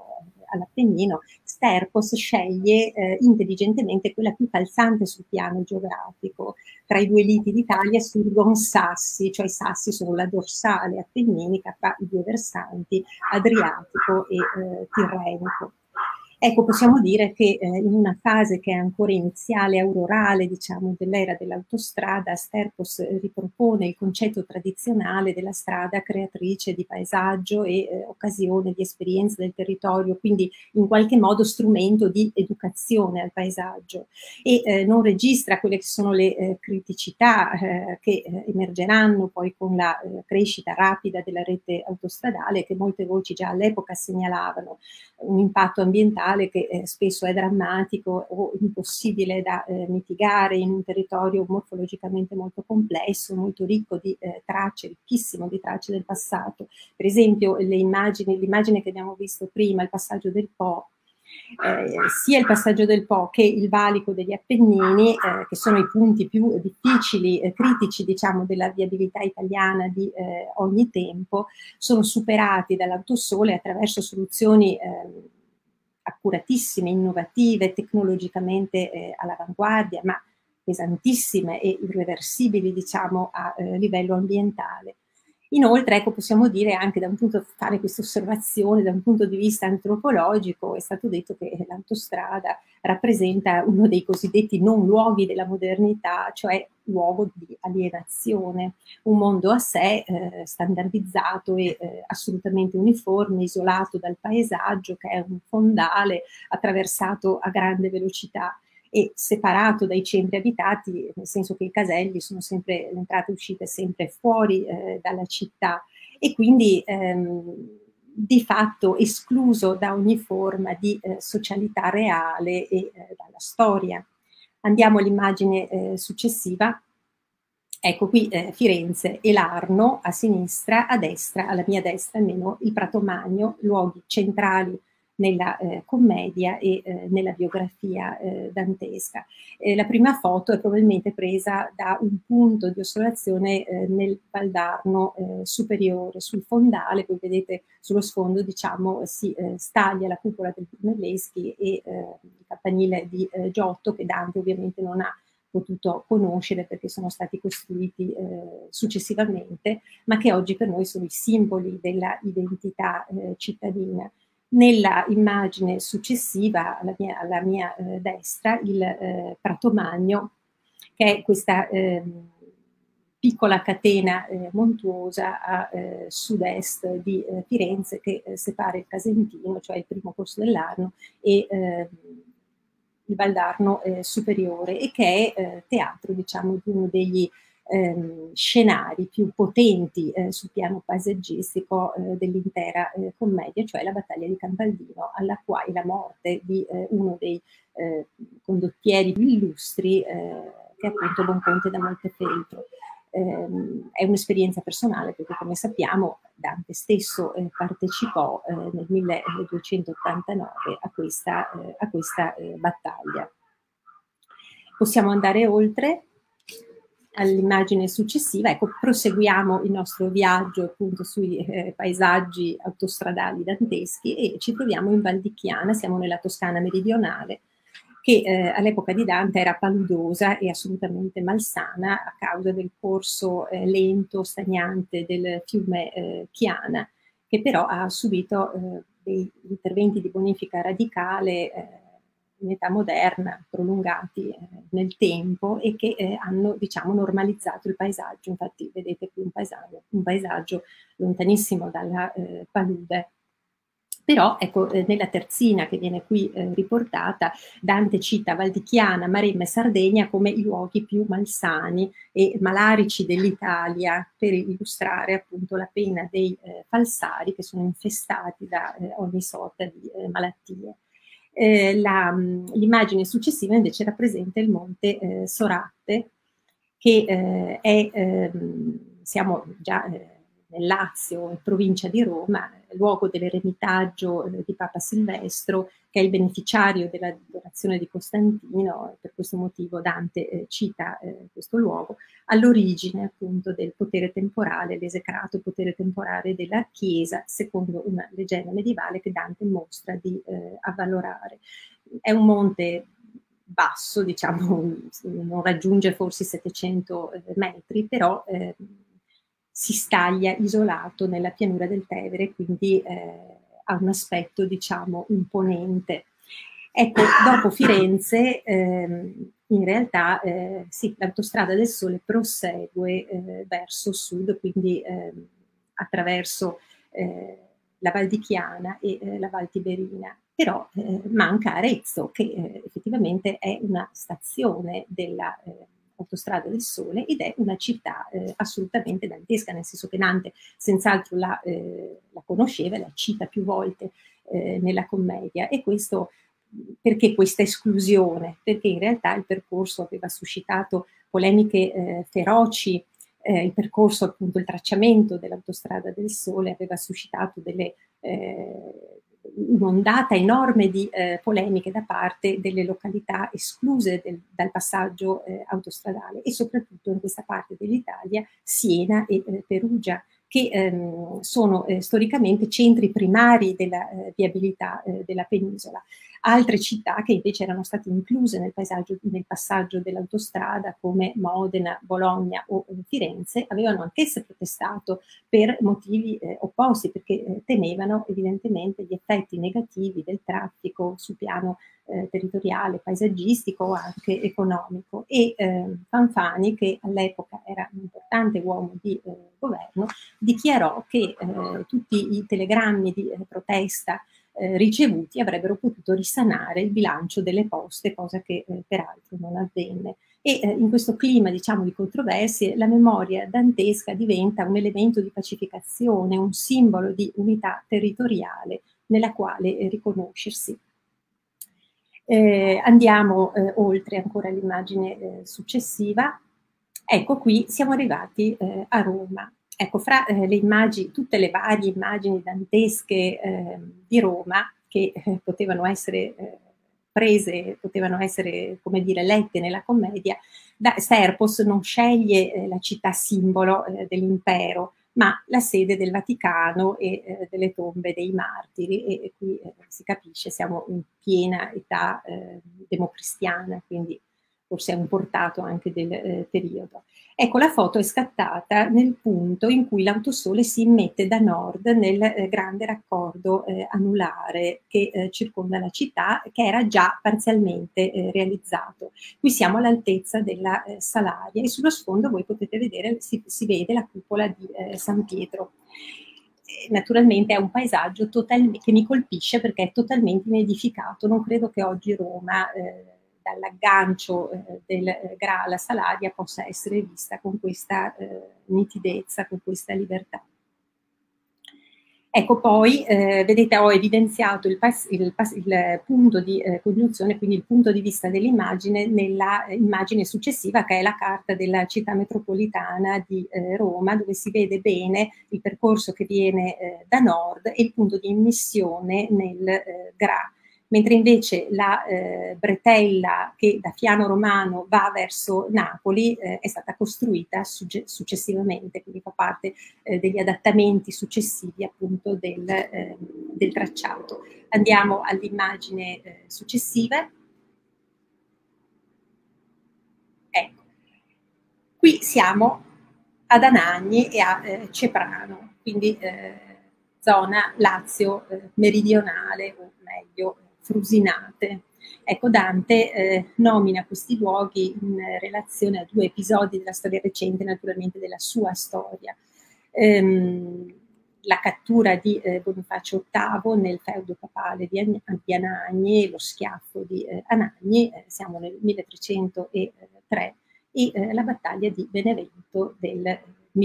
[SPEAKER 2] all'Appennino, Sterpos sceglie intelligentemente quella più calzante sul piano geografico. Tra i due liti d'Italia sorgono sassi, cioè i sassi sono la dorsale appenninica fra i due versanti, Adriatico e Tirrenico. Ecco, possiamo dire che in una fase che è ancora iniziale, aurorale, diciamo, dell'era dell'autostrada, Sterpos ripropone il concetto tradizionale della strada creatrice di paesaggio e occasione di esperienza del territorio, quindi in qualche modo strumento di educazione al paesaggio, e non registra quelle che sono le criticità che emergeranno poi con la crescita rapida della rete autostradale, che molte voci già all'epoca segnalavano un impatto ambientale che spesso è drammatico o impossibile da mitigare in un territorio morfologicamente molto complesso, molto ricco di tracce, ricchissimo di tracce del passato. Per esempio l'immagine che abbiamo visto prima, il passaggio del Po, sia il passaggio del Po che il valico degli Appennini, che sono i punti più difficili, critici, diciamo, della viabilità italiana di ogni tempo, sono superati dall'autosole attraverso soluzioni accuratissime, innovative, tecnologicamente all'avanguardia, ma pesantissime e irreversibili, diciamo, a livello ambientale. Inoltre, ecco, possiamo dire anche fare questa osservazione da un punto di vista antropologico, è stato detto che l'autostrada rappresenta uno dei cosiddetti non luoghi della modernità, cioè luogo di alienazione, un mondo a sé, standardizzato e assolutamente uniforme, isolato dal paesaggio, che è un fondale attraversato a grande velocità e separato dai centri abitati, nel senso che i caselli sono sempre, le entrate e uscite sempre fuori dalla città, e quindi di fatto escluso da ogni forma di socialità reale e dalla storia. Andiamo all'immagine successiva. Ecco qui Firenze e l'Arno a sinistra, a destra, alla mia destra almeno, il Prato Magno, luoghi centrali nella commedia e nella biografia dantesca. La prima foto è probabilmente presa da un punto di osservazione nel Valdarno superiore, sul fondale. Voi vedete sullo sfondo, diciamo, si staglia la cupola del Brunelleschi e il campanile di Giotto, che Dante ovviamente non ha potuto conoscere perché sono stati costruiti successivamente, ma che oggi per noi sono i simboli della identità cittadina. Nella immagine successiva, alla mia destra, il Prato Magno, che è questa piccola catena montuosa a sud-est di Firenze, che separa il Casentino, cioè il primo corso dell'Arno, e il Valdarno superiore, e che è teatro, diciamo, di uno degli scenari più potenti sul piano paesaggistico dell'intera commedia, cioè la battaglia di Campaldino, alla quale la morte di uno dei condottieri più illustri, che è appunto Bonconte da Montefeltro. È un'esperienza personale perché, come sappiamo, Dante stesso partecipò nel 1289 a questa battaglia. Possiamo andare oltre all'immagine successiva. Ecco, proseguiamo il nostro viaggio appunto sui paesaggi autostradali danteschi e ci troviamo in Val di Chiana. Siamo nella Toscana meridionale, che all'epoca di Dante era paludosa e assolutamente malsana a causa del corso lento, stagnante del fiume Chiana, che però ha subito dei interventi di bonifica radicale in età moderna, prolungati nel tempo, e che hanno, diciamo, normalizzato il paesaggio. Infatti vedete qui un paesaggio lontanissimo dalla palude. Però, ecco, nella terzina che viene qui riportata, Dante cita Val di Chiana, Maremma e Sardegna come i luoghi più malsani e malarici dell'Italia, per illustrare appunto la pena dei falsari, che sono infestati da ogni sorta di malattie. L'immagine successiva invece rappresenta il monte Soracte, che siamo già nel Lazio, in provincia di Roma, luogo dell'eremitaggio di Papa Silvestro, che è il beneficiario della donazione di Costantino, e per questo motivo Dante cita questo luogo, all'origine appunto del potere temporale, l'esecrato potere temporale della Chiesa, secondo una leggenda medievale che Dante mostra di avvalorare. È un monte basso, diciamo, non raggiunge forse i 700 metri, però si staglia isolato nella pianura del Tevere, quindi ha un aspetto, diciamo, imponente. Ecco, dopo Firenze, in realtà, sì, l'autostrada del Sole prosegue verso sud, quindi attraverso la Val di Chiana e la Val Tiberina. Però manca Arezzo, che effettivamente è una stazione della Autostrada del Sole ed è una città assolutamente dantesca, nel senso che Dante senz'altro la conosceva, la cita più volte nella commedia, e questo perché questa esclusione? Perché in realtà il percorso aveva suscitato polemiche feroci, il percorso, appunto, il tracciamento dell'Autostrada del Sole aveva suscitato un'ondata enorme di polemiche da parte delle località escluse dal passaggio autostradale, e soprattutto in questa parte dell'Italia, Siena e Perugia, che sono storicamente centri primari della viabilità della penisola. Altre città che invece erano state incluse nel passaggio dell'autostrada, come Modena, Bologna o Firenze, avevano anch'esse protestato per motivi opposti, perché temevano evidentemente gli effetti negativi del traffico sul piano territoriale, paesaggistico o anche economico. E Fanfani, che all'epoca era un importante uomo di governo, dichiarò che tutti i telegrammi di protesta ricevuti avrebbero potuto risanare il bilancio delle poste, cosa che peraltro non avvenne. E in questo clima, diciamo, di controversie, la memoria dantesca diventa un elemento di pacificazione, un simbolo di unità territoriale nella quale riconoscersi. Andiamo oltre ancora all'immagine successiva. Ecco, qui siamo arrivati a Roma. Ecco, fra le immagini, tutte le varie immagini dantesche di Roma, che potevano essere prese, potevano essere, come dire, lette nella commedia, Serpos non sceglie la città simbolo dell'impero, ma la sede del Vaticano e delle tombe dei martiri, e qui si capisce, siamo in piena età democristiana, quindi forse è un portato anche del periodo. Ecco, la foto è scattata nel punto in cui l'autosole si immette da nord nel grande raccordo anulare che circonda la città, che era già parzialmente realizzato. Qui siamo all'altezza della Salaria, e sullo sfondo voi potete vedere, si vede la cupola di San Pietro. Naturalmente è un paesaggio che mi colpisce perché è totalmente inedificato. Non credo che oggi Roma dall'aggancio del Gra alla Salaria possa essere vista con questa nitidezza, con questa libertà. Ecco, poi vedete, ho evidenziato il punto di congiunzione, quindi il punto di vista dell'immagine, nella immagine successiva, che è la carta della città metropolitana di Roma, dove si vede bene il percorso che viene da nord e il punto di immissione nel Gra. Mentre invece la bretella che da Fiano Romano va verso Napoli è stata costruita successivamente, quindi fa parte degli adattamenti successivi appunto del tracciato. Andiamo all'immagine successiva. Ecco, qui siamo ad Anagni e a Ceprano, quindi zona Lazio meridionale, o meglio Frusinate. Ecco, Dante nomina questi luoghi in relazione a due episodi della storia recente, naturalmente della sua storia. La cattura di Bonifacio VIII nel feudo papale di Anagni, lo schiaffo di Anagni, siamo nel 1303, e la battaglia di Benevento del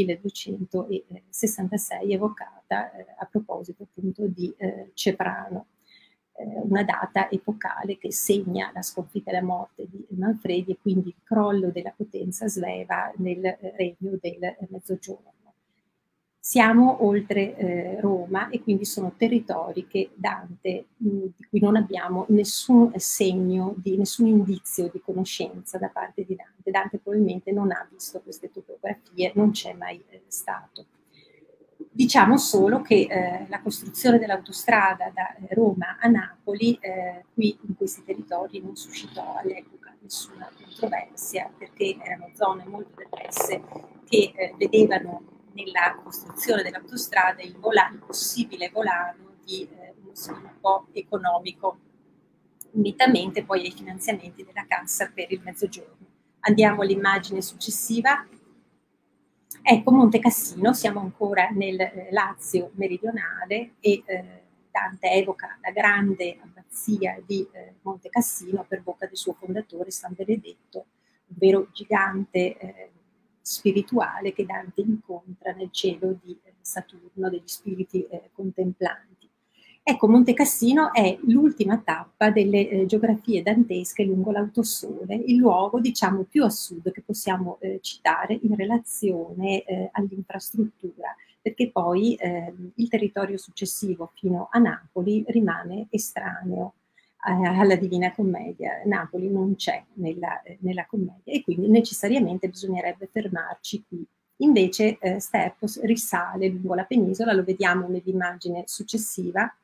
[SPEAKER 2] 1266, evocata a proposito appunto di Ceprano. Una data epocale che segna la sconfitta e la morte di Manfredi, e quindi il crollo della potenza sveva nel regno del Mezzogiorno. Siamo oltre Roma e quindi sono territori che Dante, di cui non abbiamo nessun segno, nessun indizio di conoscenza da parte di Dante. Dante probabilmente non ha visto queste topografie, non c'è mai stato. Diciamo solo che la costruzione dell'autostrada da Roma a Napoli, qui in questi territori, non suscitò all'epoca nessuna controversia, perché erano zone molto depresse che vedevano nella costruzione dell'autostrada il possibile volano di uno sviluppo economico, unitamente poi ai finanziamenti della Cassa per il Mezzogiorno. Andiamo all'immagine successiva. Ecco Monte Cassino, siamo ancora nel Lazio meridionale e Dante evoca la grande abbazia di Monte Cassino per bocca del suo fondatore San Benedetto, un vero gigante spirituale che Dante incontra nel cielo di Saturno, degli spiriti contemplanti. Ecco, Monte Cassino è l'ultima tappa delle geografie dantesche lungo l'Autosole, il luogo, diciamo, più a sud che possiamo citare in relazione all'infrastruttura, perché poi il territorio successivo fino a Napoli rimane estraneo alla Divina Commedia. Napoli non c'è nella commedia e quindi necessariamente bisognerebbe fermarci qui. Invece Sterpos risale lungo la penisola, lo vediamo nell'immagine successiva,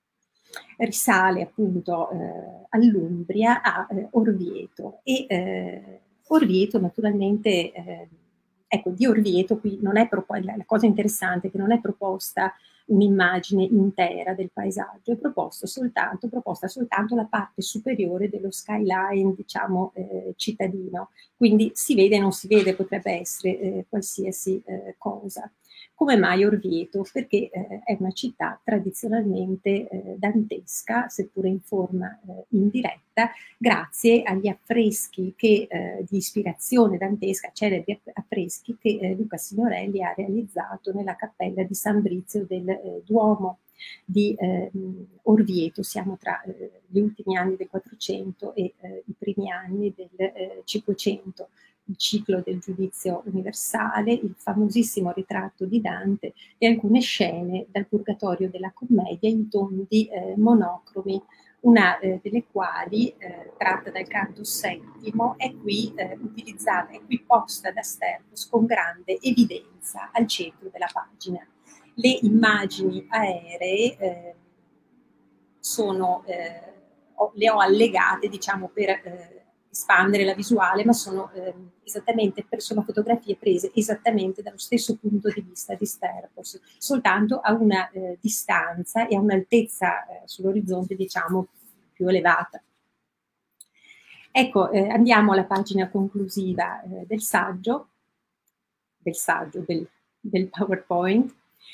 [SPEAKER 2] risale appunto all'Umbria, a Orvieto e Orvieto naturalmente, ecco, di Orvieto qui non è la cosa interessante è che non è proposta un'immagine intera del paesaggio, è proposta soltanto la parte superiore dello skyline, diciamo, cittadino, quindi si vede e non si vede, potrebbe essere qualsiasi cosa. Come mai Orvieto? Perché è una città tradizionalmente dantesca, seppure in forma indiretta, grazie agli affreschi di ispirazione dantesca, celebri affreschi che Luca Signorelli ha realizzato nella cappella di San Brizio del Duomo di Orvieto. Siamo tra gli ultimi anni del 400 e i primi anni del 500. Il ciclo del giudizio universale, il famosissimo ritratto di Dante e alcune scene dal Purgatorio della Commedia in tondi monocromi, una delle quali, tratta dal canto settimo, è qui utilizzata, è qui posta da Sterpos con grande evidenza al centro della pagina. Le immagini aeree le ho allegate, diciamo, per espandere la visuale, ma sono sono fotografie prese esattamente dallo stesso punto di vista di Sterpos, soltanto a una distanza e a un'altezza sull'orizzonte, diciamo, più elevata. Ecco, andiamo alla pagina conclusiva del saggio, del PowerPoint,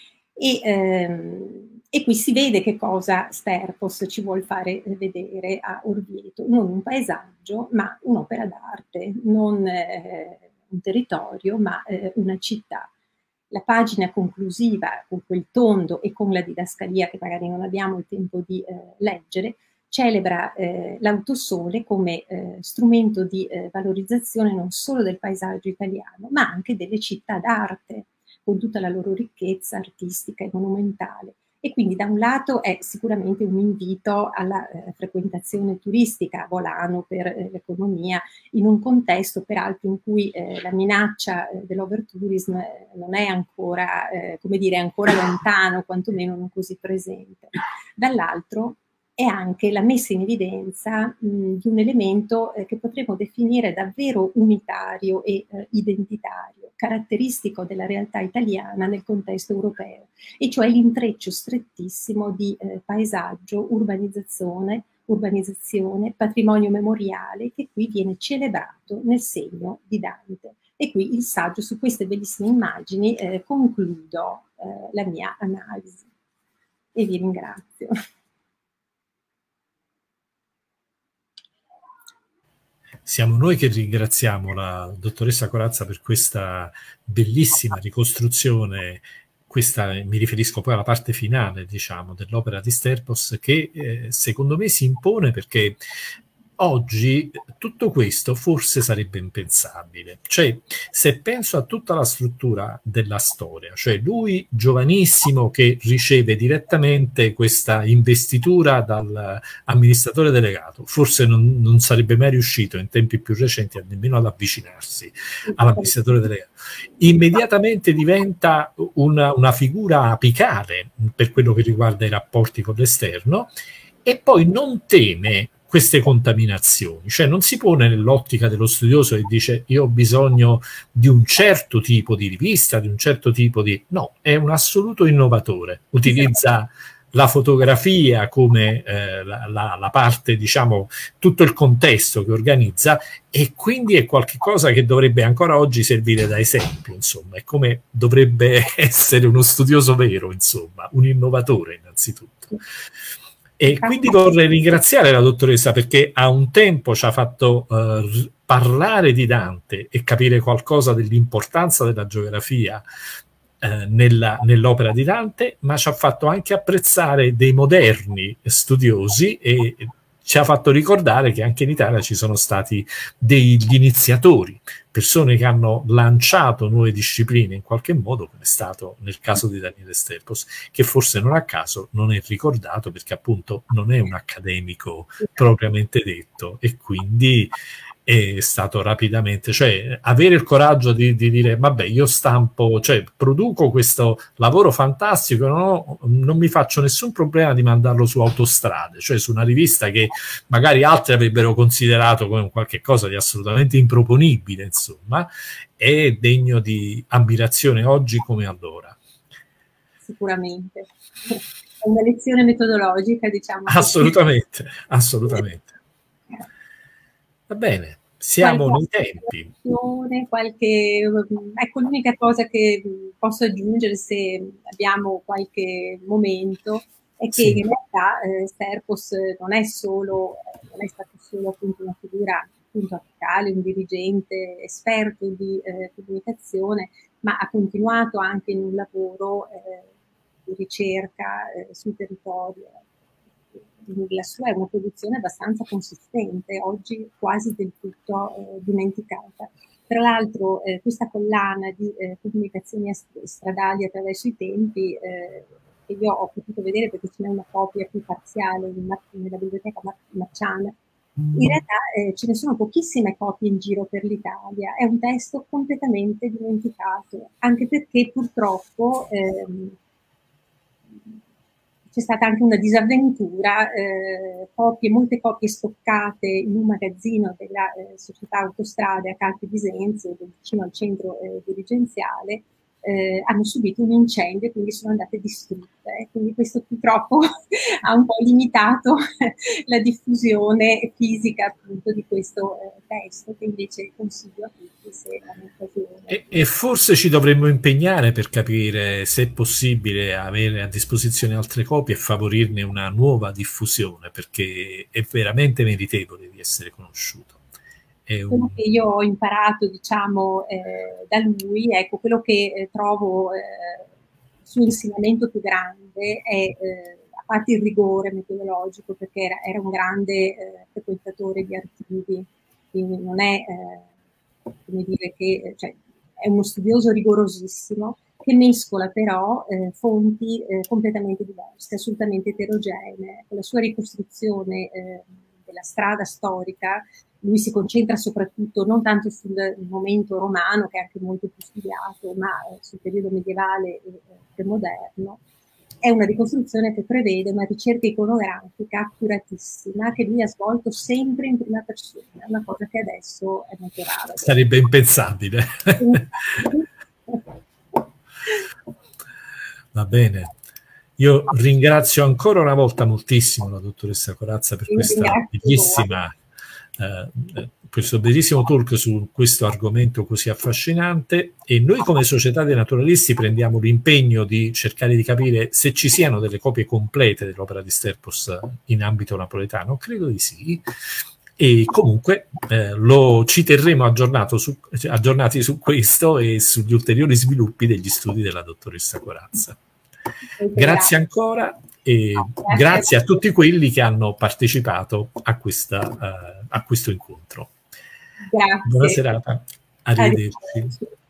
[SPEAKER 2] e qui si vede che cosa Sterpos ci vuol fare vedere a Orvieto, non un paesaggio, ma un'opera d'arte, non un territorio, ma una città. La pagina conclusiva, con quel tondo e con la didascalia che magari non abbiamo il tempo di leggere, celebra l'Autosole come strumento di valorizzazione non solo del paesaggio italiano, ma anche delle città d'arte, con tutta la loro ricchezza artistica e monumentale. E quindi da un lato è sicuramente un invito alla frequentazione turistica a volano per l'economia, in un contesto peraltro in cui la minaccia dell'overtourism non è ancora, come dire, ancora lontano, quantomeno non così presente. Dall'altro è anche la messa in evidenza di un elemento che potremmo definire davvero unitario e identitario, caratteristico della realtà italiana nel contesto europeo, e cioè l'intreccio strettissimo di paesaggio, urbanizzazione, patrimonio memoriale, che qui viene celebrato nel segno di Dante. E qui il saggio, su queste bellissime immagini, concludo la mia analisi e vi ringrazio.
[SPEAKER 1] Siamo noi che ringraziamo la dottoressa Corazza per questa bellissima ricostruzione. Questa, mi riferisco poi alla parte finale, diciamo, dell'opera di Sterpos, che secondo me si impone perché oggi tutto questo forse sarebbe impensabile. Cioè, se penso a tutta la struttura della storia, cioè lui giovanissimo che riceve direttamente questa investitura dall'amministratore delegato, forse non sarebbe mai riuscito in tempi più recenti nemmeno ad avvicinarsi all'amministratore delegato. Immediatamente diventa una figura apicale per quello che riguarda i rapporti con l'esterno, e poi non teme queste contaminazioni, cioè non si pone nell'ottica dello studioso e dice io ho bisogno di un certo tipo di rivista, di un certo tipo di... No, è un assoluto innovatore, utilizza la fotografia come la parte, diciamo, tutto il contesto che organizza, e quindi è qualcosa che dovrebbe ancora oggi servire da esempio, insomma, è come dovrebbe essere uno studioso vero, insomma, un innovatore innanzitutto. E quindi vorrei ringraziare la dottoressa perché a un tempo ci ha fatto parlare di Dante e capire qualcosa dell'importanza della geografia nell'opera di Dante, ma ci ha fatto anche apprezzare dei moderni studiosi e ci ha fatto ricordare che anche in Italia ci sono stati degli iniziatori, persone che hanno lanciato nuove discipline in qualche modo, come è stato nel caso di Daniele Sterpos, che forse non a caso non è ricordato perché appunto non è un accademico propriamente detto, e quindi è stato rapidamente, cioè avere il coraggio di dire vabbè, io stampo, cioè produco questo lavoro fantastico, non mi faccio nessun problema di mandarlo su Autostrade, cioè su una rivista che magari altri avrebbero considerato come qualche cosa di assolutamente improponibile, insomma, è degno di ammirazione oggi come allora.
[SPEAKER 2] Sicuramente. È una lezione metodologica, diciamo.
[SPEAKER 1] Assolutamente, assolutamente. Va bene, siamo nei tempi.
[SPEAKER 2] Ecco, l'unica cosa che posso aggiungere, se abbiamo qualche momento, è che in realtà Sterpos non è stato solo appunto una figura appunto apicale, un dirigente esperto di comunicazione, ma ha continuato anche in un lavoro di ricerca sul territorio. La sua è una produzione abbastanza consistente, oggi quasi del tutto dimenticata. Tra l'altro questa collana di comunicazioni stradali attraverso i tempi, che io ho potuto vedere perché ce n'è una copia più parziale nella biblioteca Marciana, in realtà ce ne sono pochissime copie in giro per l'Italia, è un testo completamente dimenticato, anche perché purtroppo c'è stata anche una disavventura, molte copie stoccate in un magazzino della società Autostrade a Calpe di Senzio, vicino al centro dirigenziale, hanno subito un incendio e quindi sono andate distrutte. Quindi questo purtroppo ha un po' limitato la diffusione fisica appunto di questo testo, che invece consiglio a tutti se hanno occasione.
[SPEAKER 1] E forse ci dovremmo impegnare per capire se è possibile avere a disposizione altre copie e favorirne una nuova diffusione, perché è veramente meritevole di essere conosciuto.
[SPEAKER 2] Quello che io ho imparato, diciamo, da lui, ecco, quello che trovo suo insegnamento più grande è, a parte il rigore metodologico, perché era un grande frequentatore di archivi, quindi non è, come dire, che cioè, è uno studioso rigorosissimo, che mescola però fonti completamente diverse, assolutamente eterogenee. Con la sua ricostruzione della strada storica, lui si concentra soprattutto non tanto sul momento romano, che è anche molto più studiato, ma sul periodo medievale e premoderno. È una ricostruzione che prevede una ricerca iconografica accuratissima, che lui ha svolto sempre in prima persona, una cosa che adesso è molto rara.
[SPEAKER 1] Sarebbe impensabile. Va bene. Io ringrazio ancora una volta moltissimo la dottoressa Corazza per questo bellissimo talk su questo argomento così affascinante, e noi come Società dei Naturalisti prendiamo l'impegno di cercare di capire se ci siano delle copie complete dell'opera di Sterpos in ambito napoletano. Credo di sì, e comunque ci terremo aggiornati su questo e sugli ulteriori sviluppi degli studi della dottoressa Corazza. Grazie ancora e grazie a tutti quelli che hanno partecipato a a questo incontro.
[SPEAKER 2] Grazie.
[SPEAKER 1] Buona serata, arrivederci.